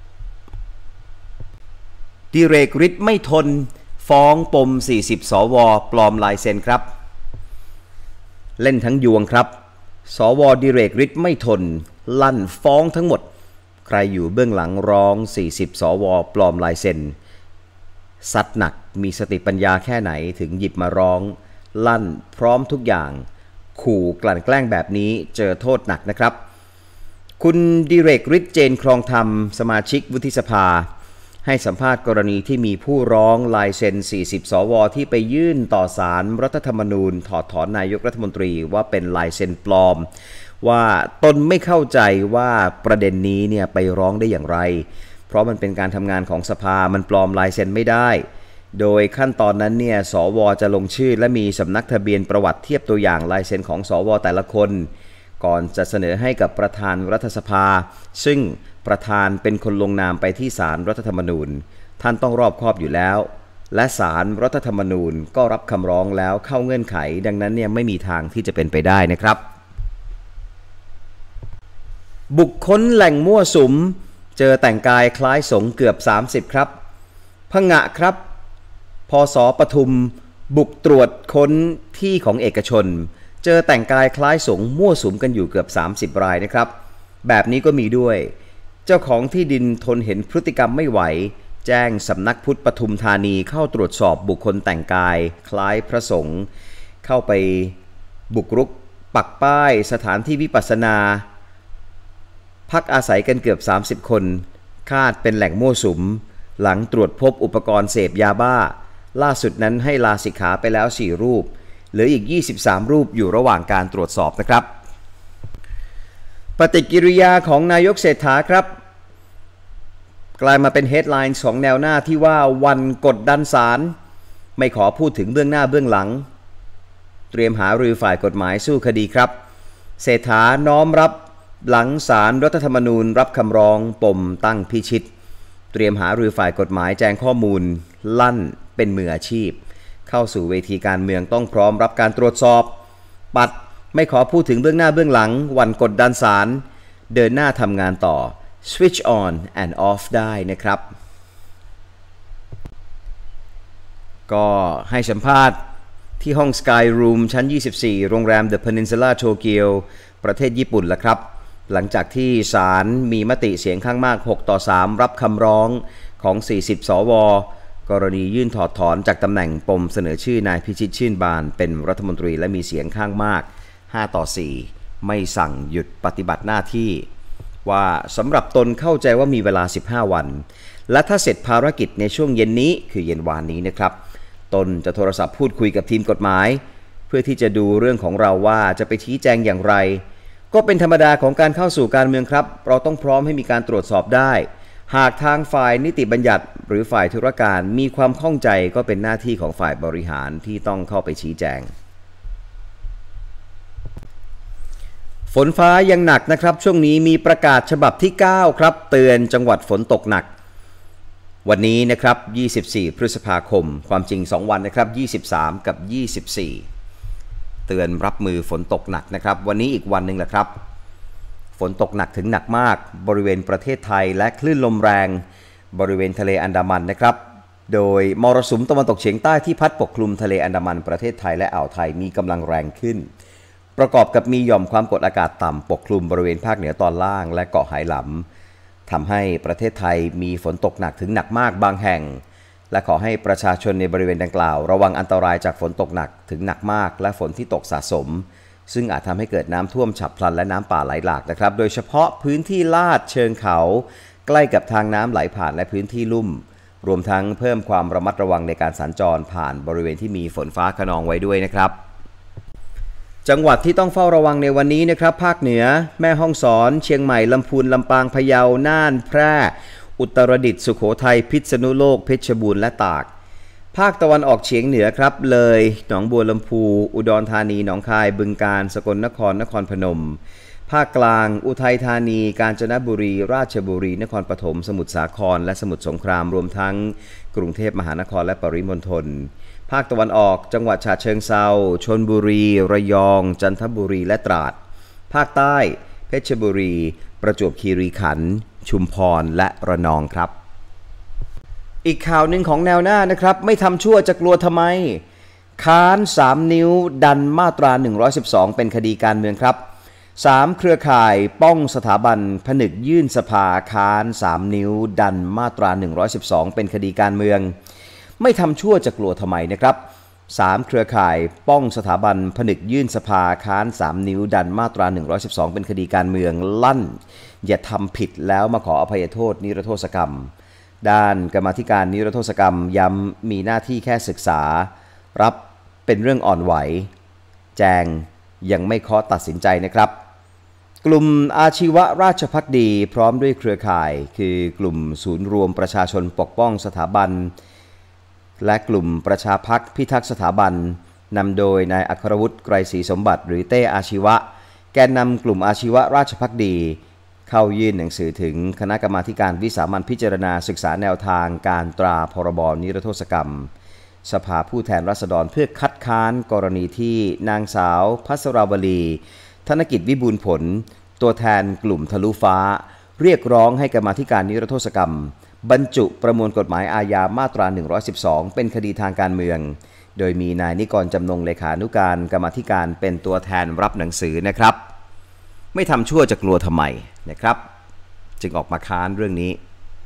ดิเรกฤทธิ์ไม่ทนฟ้องปมสี่สิบสวปลอมลายเซ็นครับเล่นทั้งยวงครับสวดิเรกฤทธิ์ไม่ทนลั่นฟ้องทั้งหมดใครอยู่เบื้องหลังร้องสี่สิบสวปลอมลายเซ็นซัดหนักมีสติปัญญาแค่ไหนถึงหยิบมาร้องลั่นพร้อมทุกอย่างขู่กลั่นแกล้งแบบนี้เจอโทษหนักนะครับคุณดิเรกฤทธิ์เจนครองธรรมสมาชิกวุฒิสภาให้สัมภาษณ์กรณีที่มีผู้ร้องลายเซ็นสี่สิบสวที่ไปยื่นต่อศาลรัฐธรรมนูญถอดถอนนายกรัฐมนตรีว่าเป็นลายเซ็นปลอมว่าตนไม่เข้าใจว่าประเด็นนี้เนี่ยไปร้องได้อย่างไรเพราะมันเป็นการทำงานของสภามันปลอมลายเซ็นไม่ได้โดยขั้นตอนนั้นเนี่ยสวจะลงชื่อและมีสำนักทะเบียนประวัติเทียบตัวอย่างลายเซ็นของสวแต่ละคนก่อนจะเสนอให้กับประธานรัฐสภาซึ่งประธานเป็นคนลงนามไปที่ศาลรัฐธรรมนูญท่านต้องรอบคอบอยู่แล้วและศาลรัฐธรรมนูญก็รับคำร้องแล้วเข้าเงื่อนไขดังนั้นเนี่ยไม่มีทางที่จะเป็นไปได้นะครับบุคคลแหล่งมั่วสุมเจอแต่งกายคล้ายสงฆ์เกือบสามสิบครับผงะครับพสปทุมบุกตรวจค้นที่ของเอกชนเจอแต่งกายคล้ายสงฆ์มั่วสุมกันอยู่เกือบสามสิบรายนะครับแบบนี้ก็มีด้วยเจ้าของที่ดินทนเห็นพฤติกรรมไม่ไหวแจ้งสำนักพุทธปทุมธานีเข้าตรวจสอบบุคคลแต่งกายคล้ายพระสงฆ์เข้าไปบุกรุกปักป้ายสถานที่วิปัสสนาพักอาศัยกันเกือบสามสิบคนคาดเป็นแหล่งมั่วสุมหลังตรวจพบอุปกรณ์เสพยาบ้าล่าสุดนั้นให้ลาสิกขาไปแล้วสี่รูปเหลืออีกยี่สิบสามรูปอยู่ระหว่างการตรวจสอบนะครับปฏิกิริยาของนายกเศรษฐาครับกลายมาเป็นเฮดไลน์ของแนวหน้าที่ว่าวันกดดันศาลไม่ขอพูดถึงเบื้องหน้าเบื้องหลังเตรียมหารือฝ่ายกฎหมายสู้คดีครับเศรษฐาน้อมรับหลังศาลรัฐธรรมนูญรับคำร้องปมตั้งพิชิตเตรียมหารือฝ่ายกฎหมายแจ้งข้อมูลลั่นเป็นมืออาชีพเข้าสู่เวทีการเมืองต้องพร้อมรับการตรวจสอบปัดไม่ขอพูดถึงเบื้องหน้าเบื้องหลังวันกดดันศาลเดินหน้าทำงานต่อ switch on and off ได้นะครับก็ให้สัมภาษณ์ที่ห้อง Sky Room ชั้นยี่สิบสี่โรงแรม The Peninsula Tokyo ประเทศญี่ปุ่นละครับหลังจากที่ศาลมีมติเสียงข้างมากหกต่อสามรับคำร้องของสี่สิบสวกรณียื่นถอดถอนจากตำแหน่งปมเสนอชื่อนายพิชิตชื่นบานเป็นรัฐมนตรีและมีเสียงข้างมากห้าต่อสี่ไม่สั่งหยุดปฏิบัติหน้าที่ว่าสำหรับตนเข้าใจว่ามีเวลาสิบห้าวันและถ้าเสร็จภารกิจในช่วงเย็นนี้คือเย็นวานนี้นะครับตนจะโทรศัพท์พูดคุยกับทีมกฎหมายเพื่อที่จะดูเรื่องของเราว่าจะไปชี้แจงอย่างไรก็เป็นธรรมดาของการเข้าสู่การเมืองครับเราต้องพร้อมให้มีการตรวจสอบได้หากทางฝ่ายนิติบัญญัติหรือฝ่ายธุรการมีความข้องใจก็เป็นหน้าที่ของฝ่ายบริหารที่ต้องเข้าไปชี้แจงฝนฟ้ายังหนักนะครับช่วงนี้มีประกาศฉบับที่เก้าครับเตือนจังหวัดฝนตกหนักวันนี้นะครับยี่สิบสี่พฤษภาคมความจริงสองวันนะครับยี่สิบสามกับยี่สิบสี่เตือนรับมือฝนตกหนักนะครับวันนี้อีกวันหนึ่งแหละครับฝนตกหนักถึงหนักมากบริเวณประเทศไทยและคลื่นลมแรงบริเวณทะเลอันดามันนะครับโดยมรสุมตะวันตกเฉียงใต้ที่พัดปกคลุมทะเลอันดามันประเทศไทยและอ่าวไทยมีกำลังแรงขึ้นประกอบกับมีหย่อมความกดอากาศต่ำปกคลุมบริเวณภาคเหนือตอนล่างและเกาะไหหลำทำให้ประเทศไทยมีฝนตกหนักถึงหนักมากบางแห่งและขอให้ประชาชนในบริเวณดังกล่าวระวังอันตรายจากฝนตกหนักถึงหนักมากและฝนที่ตกสะสมซึ่งอาจทำให้เกิดน้ำท่วมฉับพลันและน้ำป่าไหลหลากนะครับโดยเฉพาะพื้นที่ลาดเชิงเขาใกล้กับทางน้ำไหลผ่านและพื้นที่ลุ่มรวมทั้งเพิ่มความระมัดระวังในการสัญจรผ่านบริเวณที่มีฝนฟ้าคะนองไว้ด้วยนะครับจังหวัดที่ต้องเฝ้าระวังในวันนี้นะครับภาคเหนือแม่ฮ่องสอนเชียงใหม่ลำพูนลำปางพะเยาน่านแพร่อุตรดิตถ์สุโขทัยพิษณุโลกเพชรบูรณ์และตากภาคตะวันออกเฉียงเหนือครับเลยหนองบัวลำพูอุดรธานีหนองคายบึงกาฬสกลนครนครพนมภาคกลางอุทัยธานีกาญจนบุรีราชบุรีนครปฐมสมุทรสาครและสมุทรสงครามรวมทั้งกรุงเทพมหานครและปริมณฑลภาคตะวันออกจังหวัดฉะเชิงเทราชลบุรีระยองจันทบุรีและตราดภาคใต้เพชรบุรีประจวบคีรีขันธ์ชุมพรและระนองครับอีกข่าวหนึ่งของแนวหน้านะครับไม่ทำชั่วจะกลัวทำไมค้านสามนิ้วดันมาตราหนึ่งร้อยสิบสองเป็นคดีการเมืองครับสามเครือข่ายป้องสถาบันผนึกยื่นสภาค้านสามนิ้วดันมาตราหนึ่งร้อยสิบสองเป็นคดีการเมืองไม่ทำชั่วจะกลัวทำไมนะครับสามเครือข่ายป้องสถาบันผนึกยื่นสภาค้านสามนิ้วดันมาตราหนึ่งร้อยสิบสองเป็นคดีการเมืองลั่นอย่าทำผิดแล้วมาขออภัยโทษนิรโทษกรรมด้านกรรมาธิการนิรโทษกรรมย้ำมีหน้าที่แค่ศึกษารับเป็นเรื่องอ่อนไหวแจงยังไม่เคาะตัดสินใจนะครับกลุ่มอาชีวราชภักดีพร้อมด้วยเครือข่ายคือกลุ่มศูนย์รวมประชาชนปกป้องสถาบันและกลุ่มประชาพักพิทักษ์สถาบันนำโดยนายอัครวุฒิไกรศรีสมบัติหรือเต้อาชีวะแกนนำกลุ่มอาชีวราชภักดีเข้ายื่นหนังสือถึงคณะกรรมาธิการวิสามัญพิจารณาศึกษาแนวทางการตราพรบนิรโทษกรรมสภาผู้แทนราษฎรเพื่อคัดค้านกรณีที่นางสาวภัสราวลีธนกิจวิบูลย์ผลตัวแทนกลุ่มทะลุฟ้าเรียกร้องให้กรรมาธิการนิรโทษกรรมบรรจุประมวลกฎหมายอาญามาตราหนึ่งร้อยสิบสองเป็นคดีทางการเมืองโดยมีนายนิกรจำนงเลขานุการกรรมาธิการเป็นตัวแทนรับหนังสือนะครับไม่ทำชั่วจะกลัวทำไมนะครับจึงออกมาค้านเรื่องนี้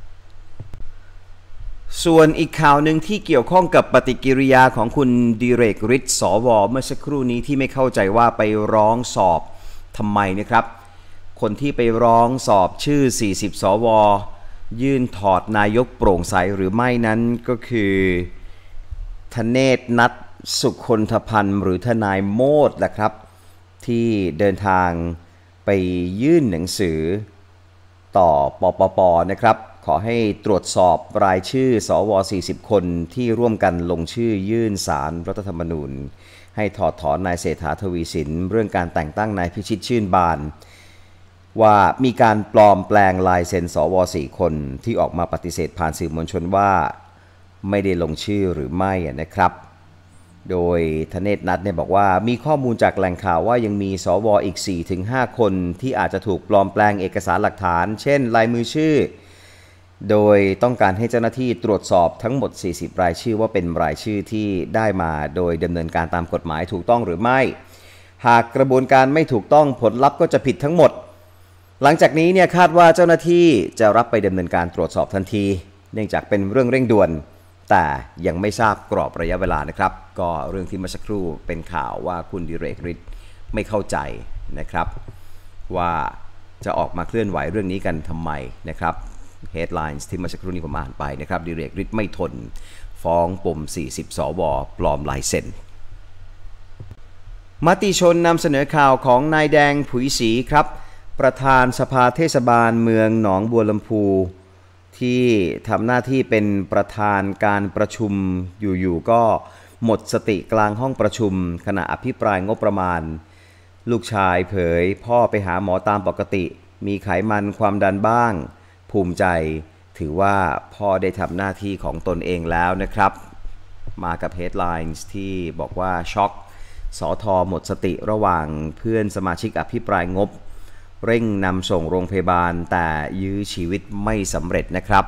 ส่วนอีกข่าวหนึ่งที่เกี่ยวข้องกับปฏิกิริยาของคุณดิเรกฤทธิ์สวเมื่อสักครู่นี้ที่ไม่เข้าใจว่าไปร้องสอบทำไมนะครับคนที่ไปร้องสอบชื่อสี่สิบสวยื่นถอดนายกโปร่งใสหรือไม่นั้นก็คือธเนศนัทสุคนธพันธ์หรือทนายโมดแหละครับที่เดินทางไปยื่นหนังสือต่อปปป.นะครับขอให้ตรวจสอบรายชื่อสวสี่สิบคนที่ร่วมกันลงชื่อยื่นศาลรัฐธรรมนูญให้ถอดถอนนายเศรษฐาทวีสินเรื่องการแต่งตั้งนายพิชิตชื่นบานว่ามีการปลอมแปลงลายเซ็นสวสี่คนที่ออกมาปฏิเสธผ่านสื่อมวลชนว่าไม่ได้ลงชื่อหรือไม่นะครับโดยธเนศนัทเนี่ยบอกว่ามีข้อมูลจากแหล่งข่าวว่ายังมีสวอีก สี่ถึงห้า คนที่อาจจะถูกปลอมแปลงเอกสารหลักฐานเช่นลายมือชื่อโดยต้องการให้เจ้าหน้าที่ตรวจสอบทั้งหมดสี่สิบรายชื่อว่าเป็นรายชื่อที่ได้มาโดยดำเนินการตามกฎหมายถูกต้องหรือไม่หากกระบวนการไม่ถูกต้องผลลัพธ์ก็จะผิดทั้งหมดหลังจากนี้เนี่ยคาดว่าเจ้าหน้าที่จะรับไปดำเนินการตรวจสอบทันทีเนื่องจากเป็นเรื่องเร่งด่วนแต่ยังไม่ทราบกรอบระยะเวลานะครับก็เรื่องที่เมื่อสักครู่เป็นข่าวว่าคุณดิเรกฤทธิ์ไม่เข้าใจนะครับว่าจะออกมาเคลื่อนไหวเรื่องนี้กันทำไมนะครับ headlines ที่เมื่อสักครู่นี้ผมอ่านไปนะครับดิเรกฤทธิ์ไม่ทนฟ้องปมสี่สิบสวปลอมลายเซ็นมติชนนำเสนอข่าวของนายแดงผุยศรีครับประธานสภาเทศบาลเมืองหนองบัวลำพูที่ทำหน้าที่เป็นประธานการประชุมอยู่ๆก็หมดสติกลางห้องประชุมขณะอภิปรายงบประมาณลูกชายเผยพ่อไปหาหมอตามปกติมีไขมันความดันบ้างภูมิใจถือว่าพ่อได้ทำหน้าที่ของตนเองแล้วนะครับมากับ headlines ที่บอกว่าช็อกสทหมดสติระหว่างเพื่อนสมาชิกอภิปรายงบเร่งนำส่งโรงพยาบาลแต่ยื้อชีวิตไม่สำเร็จนะครับ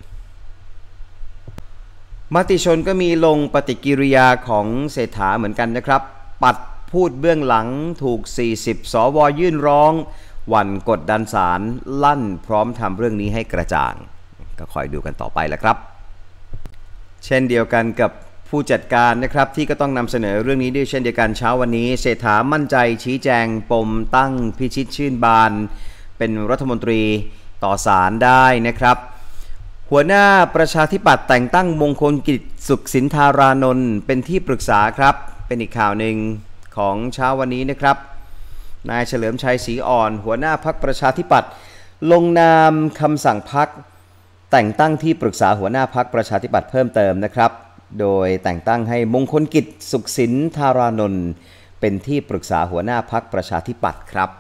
มติชนก็มีลงปฏิกิริยาของเศรษฐาเหมือนกันนะครับปัดพูดเบื้องหลังถูกสี่สิบสวยื่นร้องหวั่นกดดันศาลลั่นพร้อมทำเรื่องนี้ให้กระจ่างก็คอยดูกันต่อไปแล้วครับเช่นเดียวกันกับผู้จัดการนะครับที่ก็ต้องนำเสนอเรื่องนี้ด้วยเช่นเดียวกันเช้าวันนี้เศรษฐามั่นใจชี้แจงปมตั้งพิชิตชื่นบานเป็นรัฐมนตรีต่อศาลได้นะครับหัวหน้าประชาธิปัตย์แต่งตั้งมงคลกิจสุขสินธารานนท์เป็นที่ปรึกษาครับเป็นอีกข่าวหนึ่งของเช้าวันนี้นะครับนายเฉลิมชัยศรีอ่อนหัวหน้าพรรคประชาธิปัตย์ลงนามคำสั่งพรรคแต่งตั้งที่ปรึกษาหัวหน้าพรรคประชาธิปัตย์เพิ่มเติมนะครับโดยแต่งตั้งให้มงคลกิจสุขสินธารานนท์เป็นที่ปรึกษาหัวหน้าพรรคประชาธิปัตย์ครับ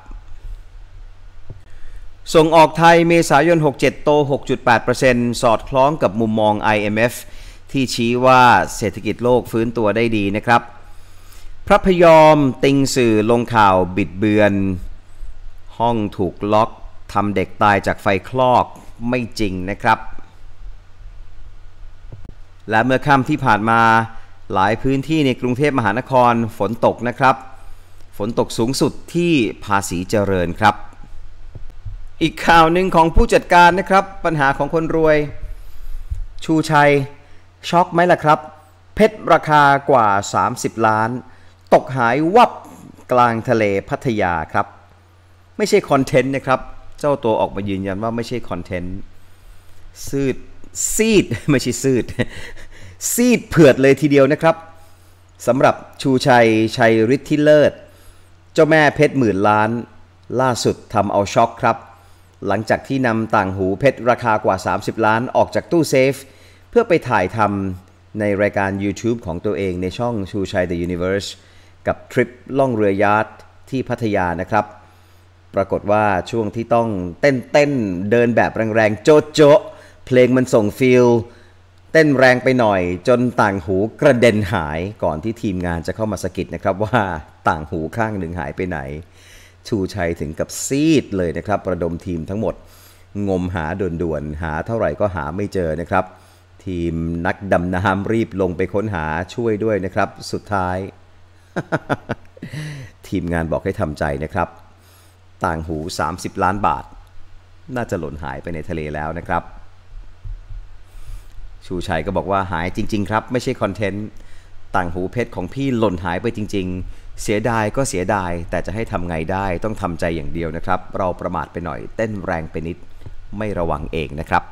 ส่งออกไทยเมษายนหกสิบเจ็ดโต หกจุดแปดเปอร์เซ็นต์ สอดคล้องกับมุมมอง ไอ เอ็ม เอฟ ที่ชี้ว่าเศรษฐกิจโลกฟื้นตัวได้ดีนะครับพระพยอมติงสื่อลงข่าวบิดเบือนห้องถูกล็อกทำเด็กตายจากไฟคลอกไม่จริงนะครับและเมื่อค่ำที่ผ่านมาหลายพื้นที่ในกรุงเทพมหานครฝนตกนะครับฝนตกสูงสุดที่ภาษีเจริญครับอีกข่าวหนึ่งของผู้จัดการนะครับปัญหาของคนรวยชูชัยช็อกไหมล่ะครับเพชรราคากว่าสามสิบล้านตกหายวับกลางทะเลพัทยาครับไม่ใช่คอนเทนต์นะครับเจ้าตัวออกมายืนยันว่าไม่ใช่คอนเทนต์ซีดซีดไม่ใช่ซีดซีดเผือดเลยทีเดียวนะครับสำหรับชูชัยชัยฤทธิเลิศเจ้าแม่เพชรหมื่นล้านล่าสุดทำเอาช็อกครับหลังจากที่นำต่างหูเพชรราคากว่าสามสิบล้านออกจากตู้เซฟเพื่อไปถ่ายทำในรายการ YouTube ของตัวเองในช่องชูชัย The Universe กับทริปล่องเรือยาทที่พัทยานะครับปรากฏว่าช่วงที่ต้องเต้นเต้นเดินแบบแรงๆโจ๊ะโจ๊ะเพลงมันส่งฟีลเต้นแรงไปหน่อยจนต่างหูกระเด็นหายก่อนที่ทีมงานจะเข้ามาสะกิดนะครับว่าต่างหูข้างหนึ่งหายไปไหนชูชัยถึงกับซีดเลยนะครับระดมทีมทั้งหมดงมหาด่วนๆหาเท่าไหร่ก็หาไม่เจอนะครับทีมนักดำน้ำรีบลงไปค้นหาช่วยด้วยนะครับสุดท้าย ทีมงานบอกให้ทำใจนะครับต่างหูสามสิบล้านบาทน่าจะหล่นหายไปในทะเลแล้วนะครับชูชัยก็บอกว่าหายจริงๆครับไม่ใช่คอนเทนต์ต่างหูเพชรของพี่หล่นหายไปจริงๆเสียดายก็เสียดายแต่จะให้ทำไงได้ต้องทำใจอย่างเดียวนะครับเราประมาทไปหน่อยเต้นแรงไปนิดไม่ระวังเองนะครับ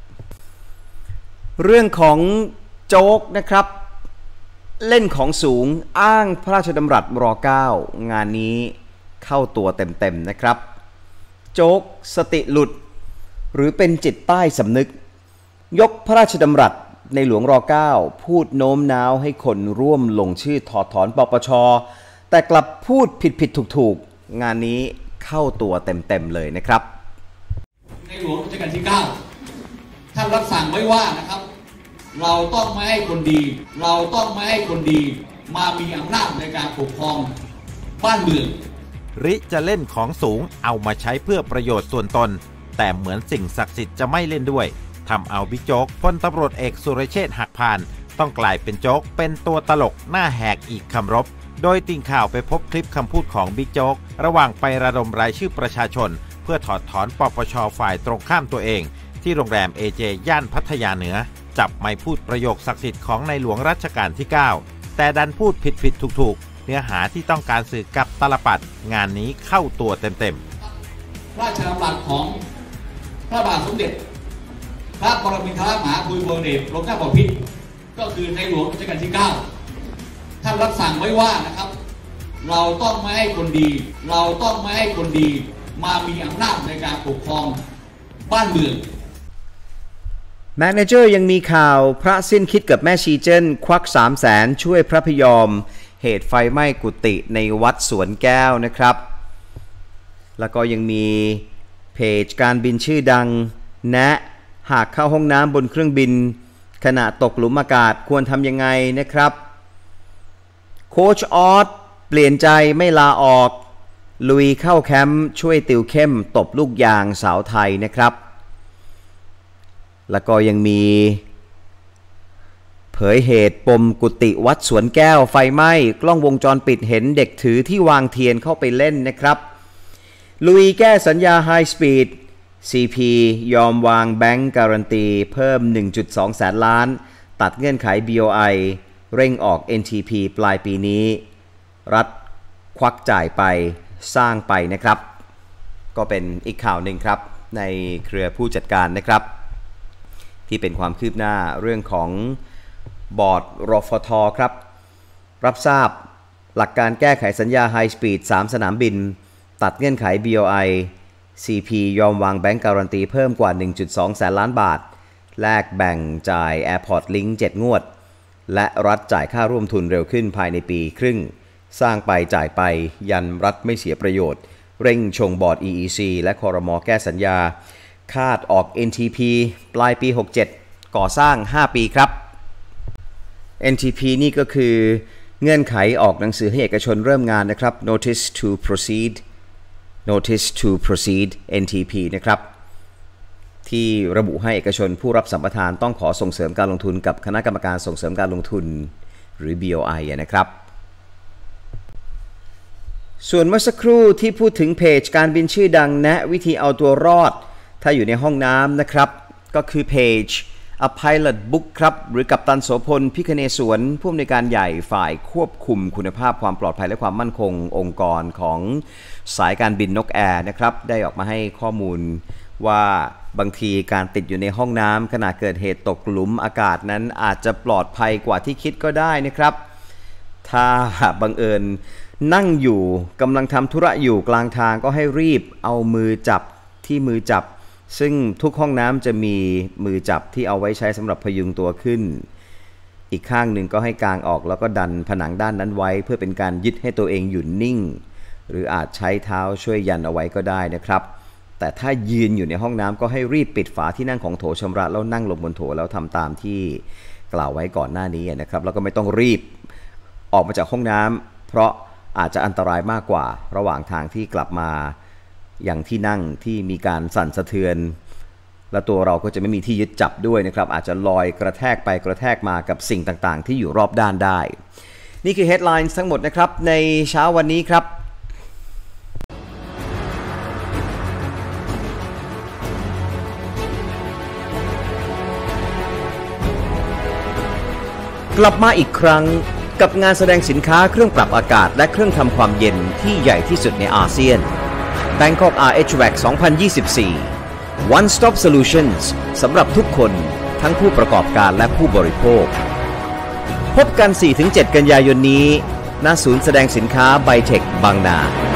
เรื่องของโจ๊กนะครับเล่นของสูงอ้างพระราชดำรัสรเก้างานนี้เข้าตัวเต็มๆนะครับโจ๊กสติหลุดหรือเป็นจิตใต้สำนึกยกพระราชดำรัสในหลวงรเก้าพูดโน้มน้าวให้คนร่วมลงชื่อถอดถอนปปช.แต่กลับพูดผิดๆถูกๆงานนี้เข้าตัวเต็มๆเลยนะครับในหลวงรัชกาลที่เก้าท่านรับสั่งไว้ว่านะครับเราต้องไม่ให้คนดีเราต้องไม่ให้คนดีมามีอำนาจในการปกครองบ้านเมืองริจะเล่นของสูงเอามาใช้เพื่อประโยชน์ส่วนตนแต่เหมือนสิ่งศักดิ์สิทธิ์จะไม่เล่นด้วยทำเอาบิ๊กโจ๊กพลตำรวจเอกสุรเชษฐ์หักพานต้องกลายเป็นโจ๊กเป็นตัวตลกหน้าแหกอีกคำรบโดยติ่งข่าวไปพบคลิปคำพูดของบิ๊กโจ๊กระหว่างไประดมรายชื่อประชาชนเพื่อถอดถอนปปช.ฝ่ายตรงข้ามตัวเองที่โรงแรม เอ เจ ย่านพัทยาเหนือจับไมค์พูดประโยคศักดิ์สิทธิ์ของในหลวงรัชกาลที่เก้าแต่ดันพูดผิดผิดถูกถูกเนื้อหาที่ต้องการสื่อกับตลปัดงานนี้เข้าตัวเต็มๆราชดำรัสของพระบาทสมเด็จพระปรมินทรมหาภูมิพลอดุลยเดชบรมนาถบพิตรก็คือในหลวงรัชกาลที่เก้าท่านรับสั่งไว้ว่านะครับเราต้องไม่ให้คนดีเราต้องไม่ให้คนดีมามีอำนาจในการปกครองบ้านเมืองแมเนเจอร์ยังมีข่าวพระสิ้นคิดกับแม่ชีเจิ้นควักสามแสนช่วยพระพยอมเหตุไฟไหม้กุฏิในวัดสวนแก้วนะครับแล้วก็ยังมีเพจการบินชื่อดังแนะหากเข้าห้องน้ำบนเครื่องบินขณะตกหลุมอากาศควรทำยังไงนะครับโค้ชออสเปลี่ยนใจไม่ลาออกลุยเข้าแคมป์ช่วยติวเข้มตบลูกยางสาวไทยนะครับแล้วก็ยังมีเผยเหตุปมกุฏิวัดสวนแก้วไฟไหม้กล้องวงจรปิดเห็นเด็กถือที่วางเทียนเข้าไปเล่นนะครับลุยแก้สัญญาไฮสปีด ซี พี ยอมวางแบงก์การันตีเพิ่ม หนึ่งจุดสอง แสนล้านตัดเงื่อนไข บี โอ ไอ เร่งออก เอ็น ที พี ปลายปีนี้รัฐควักจ่ายไปสร้างไปนะครับก็เป็นอีกข่าวหนึ่งครับในเครือผู้จัดการนะครับที่เป็นความคืบหน้าเรื่องของบอร์ดรฟท.ครับรับทราบหลักการแก้ไขสัญญา High Speed สาม สนามบินตัดเงื่อนไข บี โอ ไอ ซี พี ยอมวางแบงก์การันตีเพิ่มกว่า หนึ่งจุดสอง แสนล้านบาทแลกแบ่งจ่าย Airport Link เจ็ด งวดและรัฐจ่ายค่าร่วมทุนเร็วขึ้นภายในปีครึ่งสร้างไปจ่ายไปยันรัฐไม่เสียประโยชน์เร่งชงบอร์ด อี อี ซี และครม.แก้สัญญาคาดออก เอ็น ที พี ปลายปีหกเจ็ดก่อสร้างห้าปีครับ เอ็น ที พี นี่ก็คือเงื่อนไขออกหนังสือให้เอกชนเริ่มงานนะครับ Notice to Proceed Notice to Proceed เอ็น ที พี นะครับที่ระบุให้เอกชนผู้รับสัมปทานต้องขอส่งเสริมการลงทุนกับคณะกรรมการส่งเสริมการลงทุนหรือ บี โอ ไอ นะครับส่วนเมื่อสักครู่ที่พูดถึงเพจการบินชื่อดังแนะวิธีเอาตัวรอดถ้าอยู่ในห้องน้ำนะครับก็คือเพจ A Pilot Book ครับหรือกัปตันโสพลพิคเนศวรผู้อำนวยการใหญ่ฝ่ายควบคุมคุณภาพความปลอดภัยและความมั่นคงองค์กรของสายการบินนกแอร์นะครับได้ออกมาให้ข้อมูลว่าบางทีการติดอยู่ในห้องน้ำขณะเกิดเหตุตกหลุมอากาศนั้นอาจจะปลอดภัยกว่าที่คิดก็ได้นะครับถ้าบังเอิญนั่งอยู่กำลังทำธุระอยู่กลางทางก็ให้รีบเอามือจับที่มือจับซึ่งทุกห้องน้ำจะมีมือจับที่เอาไว้ใช้สำหรับพยุงตัวขึ้นอีกข้างหนึ่งก็ให้กางออกแล้วก็ดันผนังด้านนั้นไว้เพื่อเป็นการยึดให้ตัวเองอยู่นิ่งหรืออาจใช้เท้าช่วยยันเอาไว้ก็ได้นะครับแต่ถ้ายืนอยู่ในห้องน้ำก็ให้รีบปิดฝาที่นั่งของโถชำระแล้วนั่งลงบนโถแล้วทำตามที่กล่าวไว้ก่อนหน้านี้นะครับแล้วก็ไม่ต้องรีบออกมาจากห้องน้ำเพราะอาจจะอันตรายมากกว่าระหว่างทางที่กลับมาอย่างที่นั่งที่มีการสั่นสะเทือนและตัวเราก็จะไม่มีที่ยึดจับด้วยนะครับอาจจะลอยกระแทกไปกระแทกมากับสิ่งต่างๆที่อยู่รอบด้านได้นี่คือ headlines ทั้งหมดนะครับในเช้าวันนี้ครับกลับมาอีกครั้งกับงานแสดงสินค้าเครื่องปรับอากาศและเครื่องทำความเย็นที่ใหญ่ที่สุดในอาเซียน Bangkok อาร์ เอช วี เอ ซี สองพันยี่สิบสี่ One Stop Solutions สำหรับทุกคนทั้งผู้ประกอบการและผู้บริโภคพบกัน สี่ถึงเจ็ด กันยายนนี้ณศูนย์แสดงสินค้าไบเทคบางนา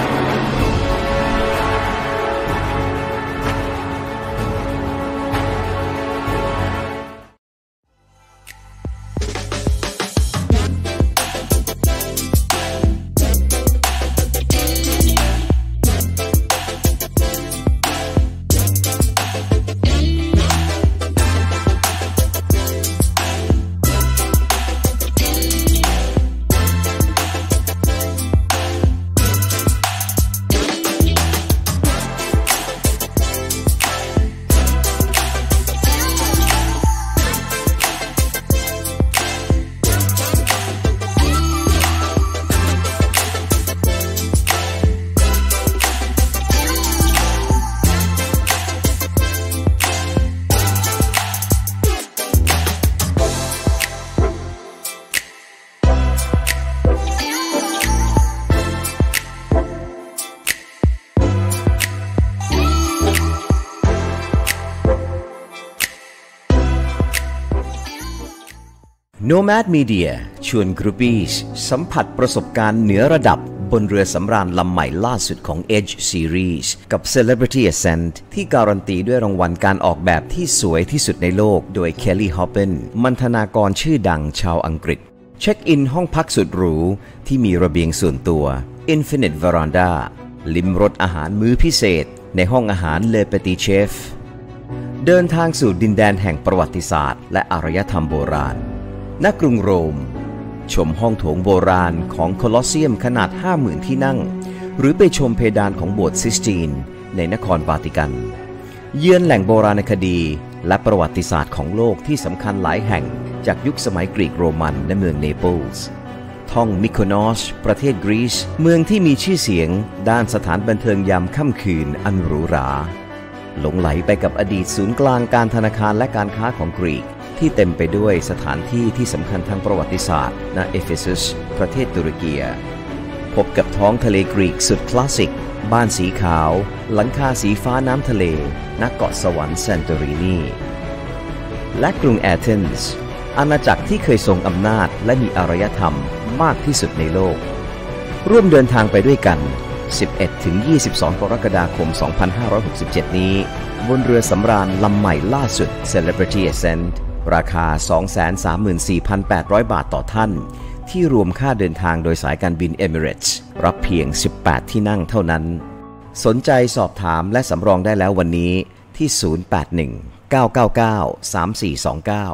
Nomad Media ชวนกรุ๊ปปี้สัมผัสประสบการณ์เหนือระดับบนเรือสำราญลำใหม่ล่าสุดของ Edge Series กับ Celebrity Ascent ที่การันตีด้วยรางวัลการออกแบบที่สวยที่สุดในโลกโดย Kelly Hoppen มัณฑนากรชื่อดังชาวอังกฤษเช็คอินห้องพักสุดหรูที่มีระเบียงส่วนตัว Infinite Veranda ลิ้มรสอาหารมื้อพิเศษในห้องอาหาร Le Petit Chef เดินทางสู่ดินแดนแห่งประวัติศาสตร์และอารยธรรมโบราณณกรุงโรมชมห้องโถงโบราณของโคลอสเซียมขนาด ห้าหมื่น ที่นั่งหรือไปชมเพดานของโบสถ์ซิสตีนในนครวาติกันเยือนแหล่งโบราณคดีและประวัติศาสตร์ของโลกที่สำคัญหลายแห่งจากยุคสมัยกรีกโรมันในเมืองเนเปิลส์ท่องมิโคโนสประเทศกรีซเมืองที่มีชื่อเสียงด้านสถานบันเทิงยามค่ำคืนอันหรูหราหลงไหลไปกับอดีตศูนย์กลางการธนาคารและการค้าของกรีกที่เต็มไปด้วยสถานที่ที่สำคัญทางประวัติศาสตร์ณเอเฟซัสประเทศตุรกีพบกับท้องทะเลกรีกสุดคลาสสิกบ้านสีขาวหลังคาสีฟ้าน้ำทะเลณเกาะสวรรค์แซนโตรินีและกรุงแอเธนส์อาณาจักรที่เคยทรงอำนาจและมีอารยธรรมมากที่สุดในโลกร่วมเดินทางไปด้วยกัน สิบเอ็ดถึงยี่สิบสอง กรกฎาคม สองพันห้าร้อยหกสิบเจ็ด นี้บนเรือสำราญลำใหม่ล่าสุด Celebrity Ascent ราคา สองแสนสามหมื่นสี่พันแปดร้อย บาทต่อท่านที่รวมค่าเดินทางโดยสายการบิน Emirates รับเพียง สิบแปด ที่นั่งเท่านั้นสนใจสอบถามและสำรองได้แล้ววันนี้ที่ ศูนย์ แปด หนึ่ง เก้า เก้า เก้า สาม สี่ สอง เก้า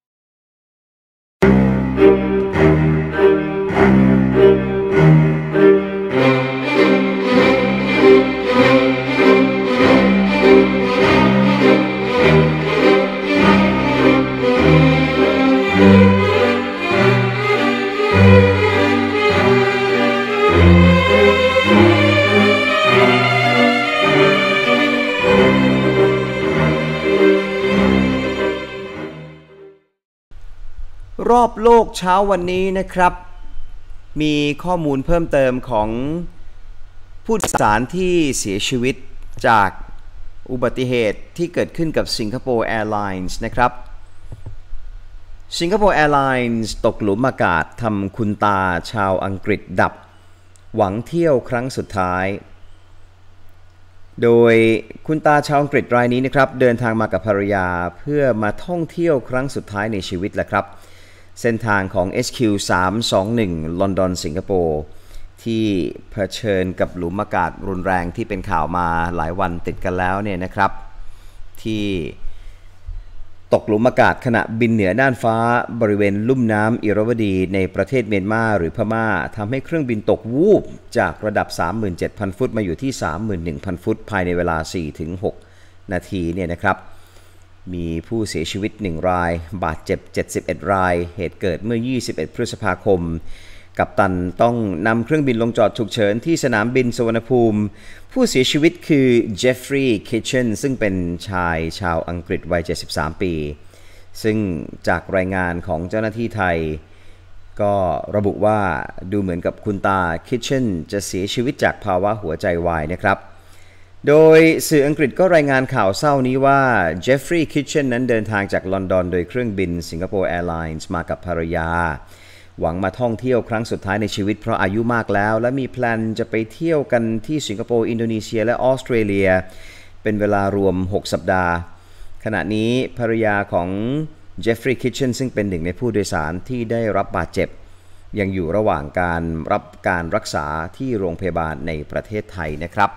รอบโลกเช้าวันนี้นะครับมีข้อมูลเพิ่มเติมของผู้โดยสารที่เสียชีวิตจากอุบัติเหตุที่เกิดขึ้นกับสิงคโปร์แอร์ไลน์นะครับสิงคโปร์แอร์ไลน์ตกหลุมอากาศทำคุณตาชาวอังกฤษดับหวังเที่ยวครั้งสุดท้ายโดยคุณตาชาวอังกฤษรายนี้นะครับเดินทางมากับภรรยาเพื่อมาท่องเที่ยวครั้งสุดท้ายในชีวิตแหละครับเส้นทางของ เอส คิว สามสองหนึ่ง ลอนดอนสิงคโปร์ที่เผชิญกับหลุมอากาศรุนแรงที่เป็นข่าวมาหลายวันติดกันแล้วเนี่ยนะครับที่ตกหลุมอากาศขณะบินเหนือน่านฟ้าบริเวณลุ่มน้ำอิรวดีในประเทศเมียนมาหรือพม่าทำให้เครื่องบินตกวูบจากระดับ สามหมื่นเจ็ดพัน ฟุตมาอยู่ที่ สามหมื่นหนึ่งพัน ฟุตภายในเวลา สี่ถึงหก นาทีเนี่ยนะครับมีผู้เสียชีวิตหนึ่งรายบาดเจ็บเจ็ดสิบเอ็ดรายเหตุเกิดเมื่อยี่สิบเอ็ดพฤษภาคมกัปตันต้องนำเครื่องบินลงจอดฉุกเฉินที่สนามบินสุวรรณภูมิผู้เสียชีวิตคือเจฟฟรีย์คิทเชนซึ่งเป็นชายชาวอังกฤษวัยเจ็ดสิบสามปีซึ่งจากรายงานของเจ้าหน้าที่ไทยก็ระบุว่าดูเหมือนกับคุณตาคิทเชนจะเสียชีวิตจากภาวะหัวใจวายนะครับโดยสื่ออังกฤษก็รายงานข่าวเศร้านี้ว่าเจฟฟรีย์คิทเชนนั้นเดินทางจากลอนดอนโดยเครื่องบินสิงคโปร์แอร์ไลน์มากับภรรยาหวังมาท่องเที่ยวครั้งสุดท้ายในชีวิตเพราะอายุมากแล้วและมีแพลนจะไปเที่ยวกันที่สิงคโปร์อินโดนีเซียและออสเตรเลียเป็นเวลารวมหกสัปดาห์ขณะนี้ภรรยาของเจฟฟรีย์คิทเชนซึ่งเป็นหนึ่งในผู้โดยสารที่ได้รับบาดเจ็บยังอยู่ระหว่างการรับการรักษาที่โรงพยาบาลในประเทศไทยนะครับ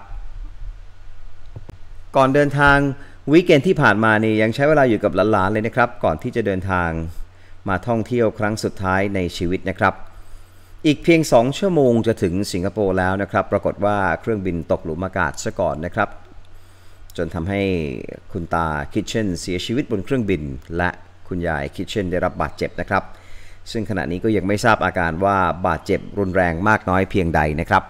ก่อนเดินทางวีคเอนด์ที่ผ่านมานี่ยังใช้เวลาอยู่กับหลานๆเลยนะครับก่อนที่จะเดินทางมาท่องเที่ยวครั้งสุดท้ายในชีวิตนะครับอีกเพียงสองชั่วโมงจะถึงสิงคโปร์แล้วนะครับปรากฏว่าเครื่องบินตกหลุมอากาศซะก่อนนะครับจนทำให้คุณตาคิทเชนเสียชีวิตบนเครื่องบินและคุณยายคิทเชนได้รับบาดเจ็บนะครับซึ่งขณะนี้ก็ยังไม่ทราบอาการว่าบาดเจ็บรุนแรงมากน้อยเพียงใดนะครับ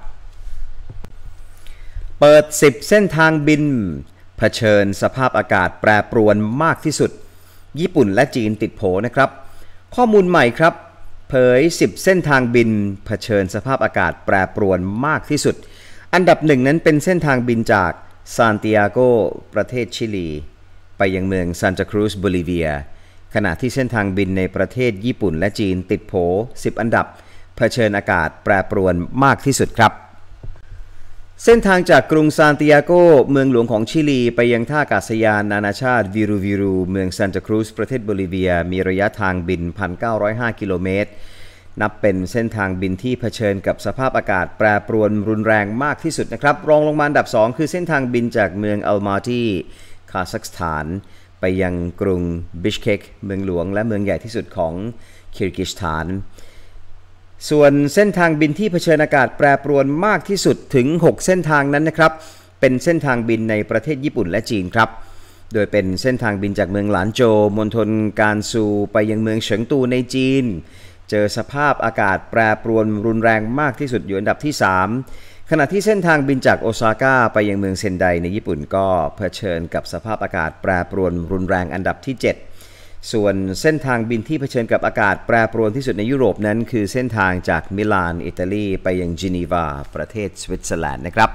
เปิดสิบเส้นทางบินเผชิญสภาพอากาศแปรปรวนมากที่สุดญี่ปุ่นและจีนติดโผนะครับข้อมูลใหม่ครับเผยสิบเส้นทางบินเผชิญสภาพอากาศแปรปรวนมากที่สุดอันดับหนึ่งนั้นเป็นเส้นทางบินจากซานติอาโกประเทศชิลีไปยังเมืองซานตาครูซโบลิเวียขณะที่เส้นทางบินในประเทศญี่ปุ่นและจีนติดโผสิบอันดับเผชิญอากาศแปรปรวนมากที่สุดครับเส้นทางจากกรุงซานติอาโกเมืองหลวงของชิลีไปยังท่าอากาศยานนานาชาติวิรูวิรูเมืองซานตาครูซประเทศโบลิเวียมีระยะทางบิน หนึ่งพันเก้าร้อยห้า กิโลเมตรนับเป็นเส้นทางบินที่เผชิญกับสภาพอากาศแปรปรวนรุนแรงมากที่สุดนะครับรองลงมาอันดับสองคือเส้นทางบินจากเมืองอัลมาตีคาซัคสถานไปยังกรุงบิชเคกเมืองหลวงและเมืองใหญ่ที่สุดของคิร์กิสถานส่วนเส้นทางบินที่เผชิญอากาศแปรปรวนมากที่สุดถึงหกเส้นทางนั้นนะครับเป็นเส้นทางบินในประเทศญี่ปุ่นและจีนครับโดยเป็นเส้นทางบินจากเมืองหลานโจวมณฑลกานซูไปยังเมืองเฉิงตูในจีนเจอสภาพอากาศแปรปรวนรุนแรงมากที่สุดอยู่อันดับที่สามขณะที่เส้นทางบินจากโอซาก้าไปยังเมืองเซนไดในญี่ปุ่นก็เผชิญกับสภาพอากาศแปรปรวนรุนแรงอันดับที่เจ็ดส่วนเส้นทางบินที่เผชิญกับอากาศแปรปรวนที่สุดในยุโรปนั้นคือเส้นทางจากมิลานอิตาลีไปยังเจนีวาประเทศสวิตเซอร์แลนด์นะครับ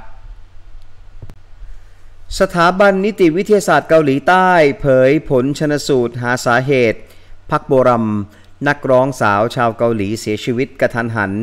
สถาบันนิติวิทยาศาสตร์เกาหลีใต้เผยผลชันสูตรหาสาเหตุพักโบรัมนักร้องสาวชาวเกาหลีเสียชีวิตกระทันหัน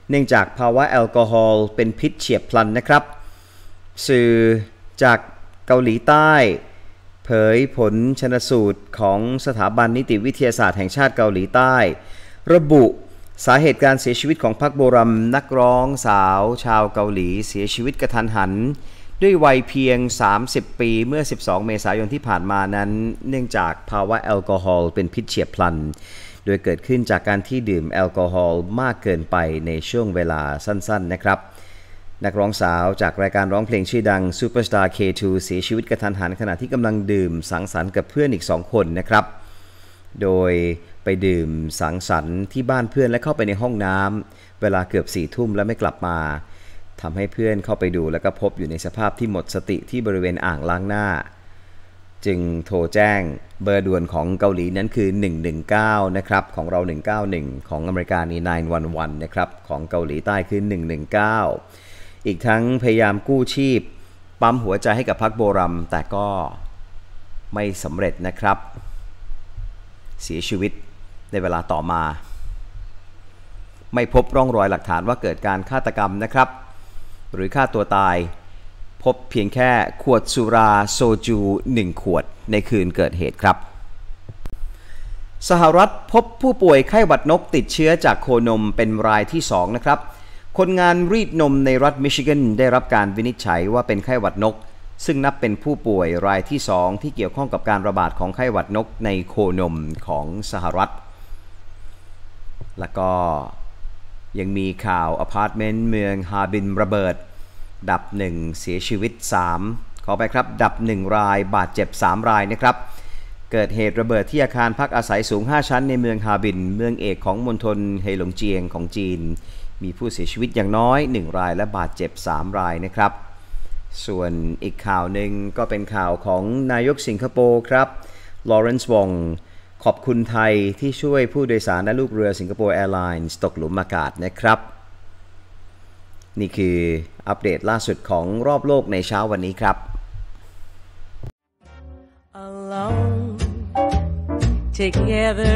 เนื่องจากภาวะแอลกอฮอล์เป็นพิษเฉียบพลันนะครับสื่อจากเกาหลีใต้เผยผลชันสูตรของสถาบันนิติวิทยาศาสตร์แห่งชาติเกาหลีใต้ระบุสาเหตุการเสียชีวิตของพักโบรัมนักร้องสาวชาวเกาหลีเสียชีวิตกระทันหันด้วยวัยเพียงสามสิบปีเมื่อสิบสองเมษายนที่ผ่านมานั้นเนื่องจากภาวะแอลกอฮอล์เป็นพิษเฉียบพลันโดยเกิดขึ้นจากการที่ดื่มแอลกอฮอล์มากเกินไปในช่วงเวลาสั้นๆนะครับนักร้องสาวจากรายการร้องเพลงชื่อดัง Superstar เค ทู เสียชีวิตกระทันหันขณะที่กำลังดื่มสังสรรค์กับเพื่อนอีกสองคนนะครับโดยไปดื่มสังสรรค์ที่บ้านเพื่อนและเข้าไปในห้องน้ำเวลาเกือบสี่ทุ่มแล้วไม่กลับมาทำให้เพื่อนเข้าไปดูแล้วก็พบอยู่ในสภาพที่หมดสติที่บริเวณอ่างล้างหน้าจึงโทรแจ้งเบอร์ด่วนของเกาหลีนั้นคือหนึ่งหนึ่งเก้านะครับของเราหนึ่งเก้าหนึ่งของอเมริกานี่เก้าหนึ่งหนึ่งนะครับของเกาหลีใต้คือหนึ่งหนึ่งเก้าอีกทั้งพยายามกู้ชีพปั๊มหัวใจให้กับพักโบรัมแต่ก็ไม่สำเร็จนะครับเสียชีวิตในเวลาต่อมาไม่พบร่องรอยหลักฐานว่าเกิดการฆาตกรรมนะครับหรือฆ่าตัวตายพบเพียงแค่ขวดสุราโซจูหนึ่งขวดในคืนเกิดเหตุครับสหรัฐพบผู้ป่วยไข้หวัดนกติดเชื้อจากโคนมเป็นรายที่สองนะครับคนงานรีดนมในรัฐมิชิแกนได้รับการวินิจฉัยว่าเป็นไข้หวัดนกซึ่งนับเป็นผู้ป่วยรายที่สองที่เกี่ยวข้องกับการระบาดของไข้หวัดนกในโคนมของสหรัฐแล้วก็ยังมีข่าวอพาร์ตเมนต์เมืองฮาบินระเบิดดับหนึ่งเสียชีวิตสามขอไปครับดับหนึ่งรายบาดเจ็บสามรายนะครับเกิดเหตุระเบิดที่อาคารพักอาศัยสูงห้าชั้นในเมืองฮาบินเมืองเอกของมณฑลเฮหลงเจียงของจีนมีผู้เสียชีวิตอย่างน้อยหนึ่งรายและบาดเจ็บสามรายนะครับส่วนอีกข่าวหนึ่งก็เป็นข่าวของนายกสิงคโปร์ครับลอเรนซ์วองขอบคุณไทยที่ช่วยผู้โดยสารและลูกเรือสิงคโปร์แอร์ไลน์ตกหลุมอากาศนะครับนี่คืออัปเดตล่าสุดของรอบโลกในเช้าวันนี้ครับ Alone together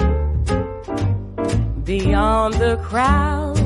beyond the crowd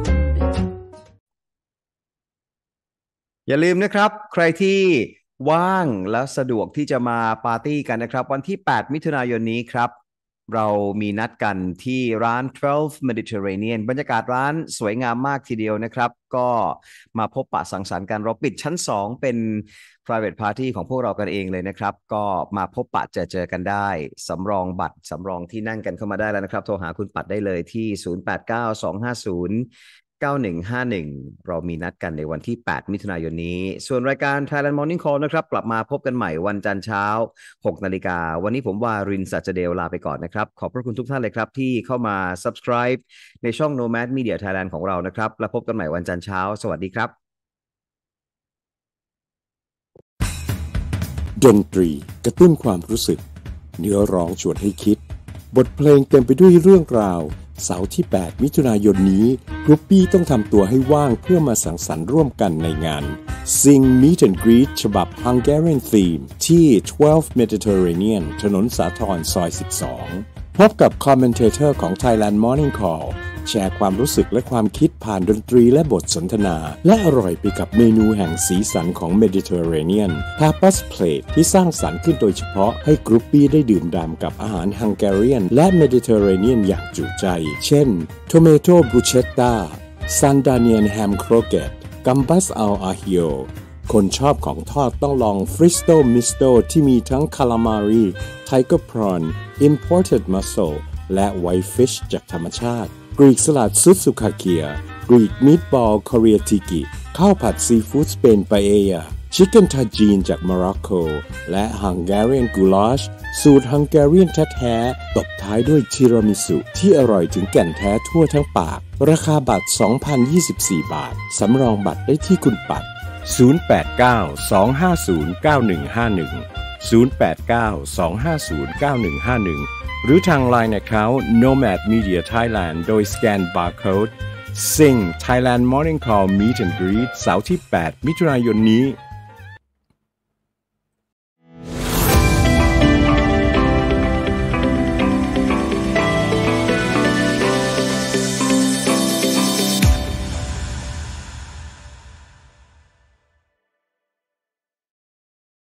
อย่าลืมนะครับใครที่ว่างและสะดวกที่จะมาปาร์ตี้กันนะครับวันที่แปดมิถุนายนนี้ครับเรามีนัดกันที่ร้าน twelve Mediterranean บรรยากาศร้านสวยงามมากทีเดียวนะครับก็มาพบปะสังสรรค์กันเราปิดชั้นสองเป็น private party ของพวกเรากันเองเลยนะครับก็มาพบปะเจอเจอกันได้สำรองบัตรสำรองที่นั่งกันเข้ามาได้แล้วนะครับโทรหาคุณปัดได้เลยที่ศูนย์ แปด เก้า สอง ห้า ศูนย์ เก้า หนึ่ง ห้า หนึ่งเรามีนัดกันในวันที่แปดมิถุนายนนี้ส่วนรายการ Thailand Morning Call นะครับกลับมาพบกันใหม่วันจันทร์เช้า หกนาฬิกาวันนี้ผมวารินทร์ สัจเดลลาไปก่อนนะครับขอบพระคุณทุกท่านเลยครับที่เข้ามา Subscribe ในช่อง Nomad Media Thailand ของเรานะครับแล้วพบกันใหม่วันจันทร์เช้าสวัสดีครับดนตรีกระตุ้นความรู้สึกเนื้อร้องชวนให้คิดบทเพลงเต็มไปด้วยเรื่องราวเสาร์ที่แปดมิถุนายนนี้กรุ๊ปปี้ต้องทำตัวให้ว่างเพื่อมาสังสรรค์ร่วมกันในงาน Sing Meet and Greet ฉบับ Hungarian Theme ที่ twelve Mediterranean ถนนสาทรซอยสิบสองพบกับคอมเมนเทเตอร์ของ Thailand Morning Call แชร์ความรู้สึกและความคิดผ่านดนตรีและบทสนทนาและอร่อยไปกับเมนูแห่งสีสันของ Mediterranean Tapas Plate ที่สร้างสรรค์ขึ้นโดยเฉพาะให้กรุ๊ปปี้ได้ดื่มด่ำกับอาหาร Hungarian และ Mediterranean อย่างจุใจเช่น Tomato Bruschetta Sardinian Ham Croquette Gambas al Ajillo คนชอบของทอดต้องลอง Fristo Misto ที่มีทั้ง Calamari Tiger Prawn Imported Mussel และ White Fish จากธรรมชาติกรีกสลัดซุปสุคาเกียกรีกมีทบอลคอเรียติกิข้าวผัดซีฟู้ดสเปนปาเอยาชิคเก้นทาจีนจากโมร็อกโกและฮังการีนกูลาชสูตรฮังการีนแท้ๆตบท้ายด้วยทีรามิสุที่อร่อยถึงแก่นแท้ทั่วทั้งปากราคาบัตร สองพันยี่สิบสี่ บาทสำรองบัตรได้ที่คุณปัดศูนย์ แปด เก้า สอง ห้า ศูนย์ เก้า หนึ่ง ห้า หนึ่ง ศูนย์ แปด เก้า สอง ห้า ศูนย์ เก้า หนึ่ง ห้า หนึ่งหรือทาง ไลน์ Account Nomad Media Thailand โดยสแกน Barcode Sing Thailand Morning Call Meet and Greet เสาร์ที่แปดมิถุนายนนี้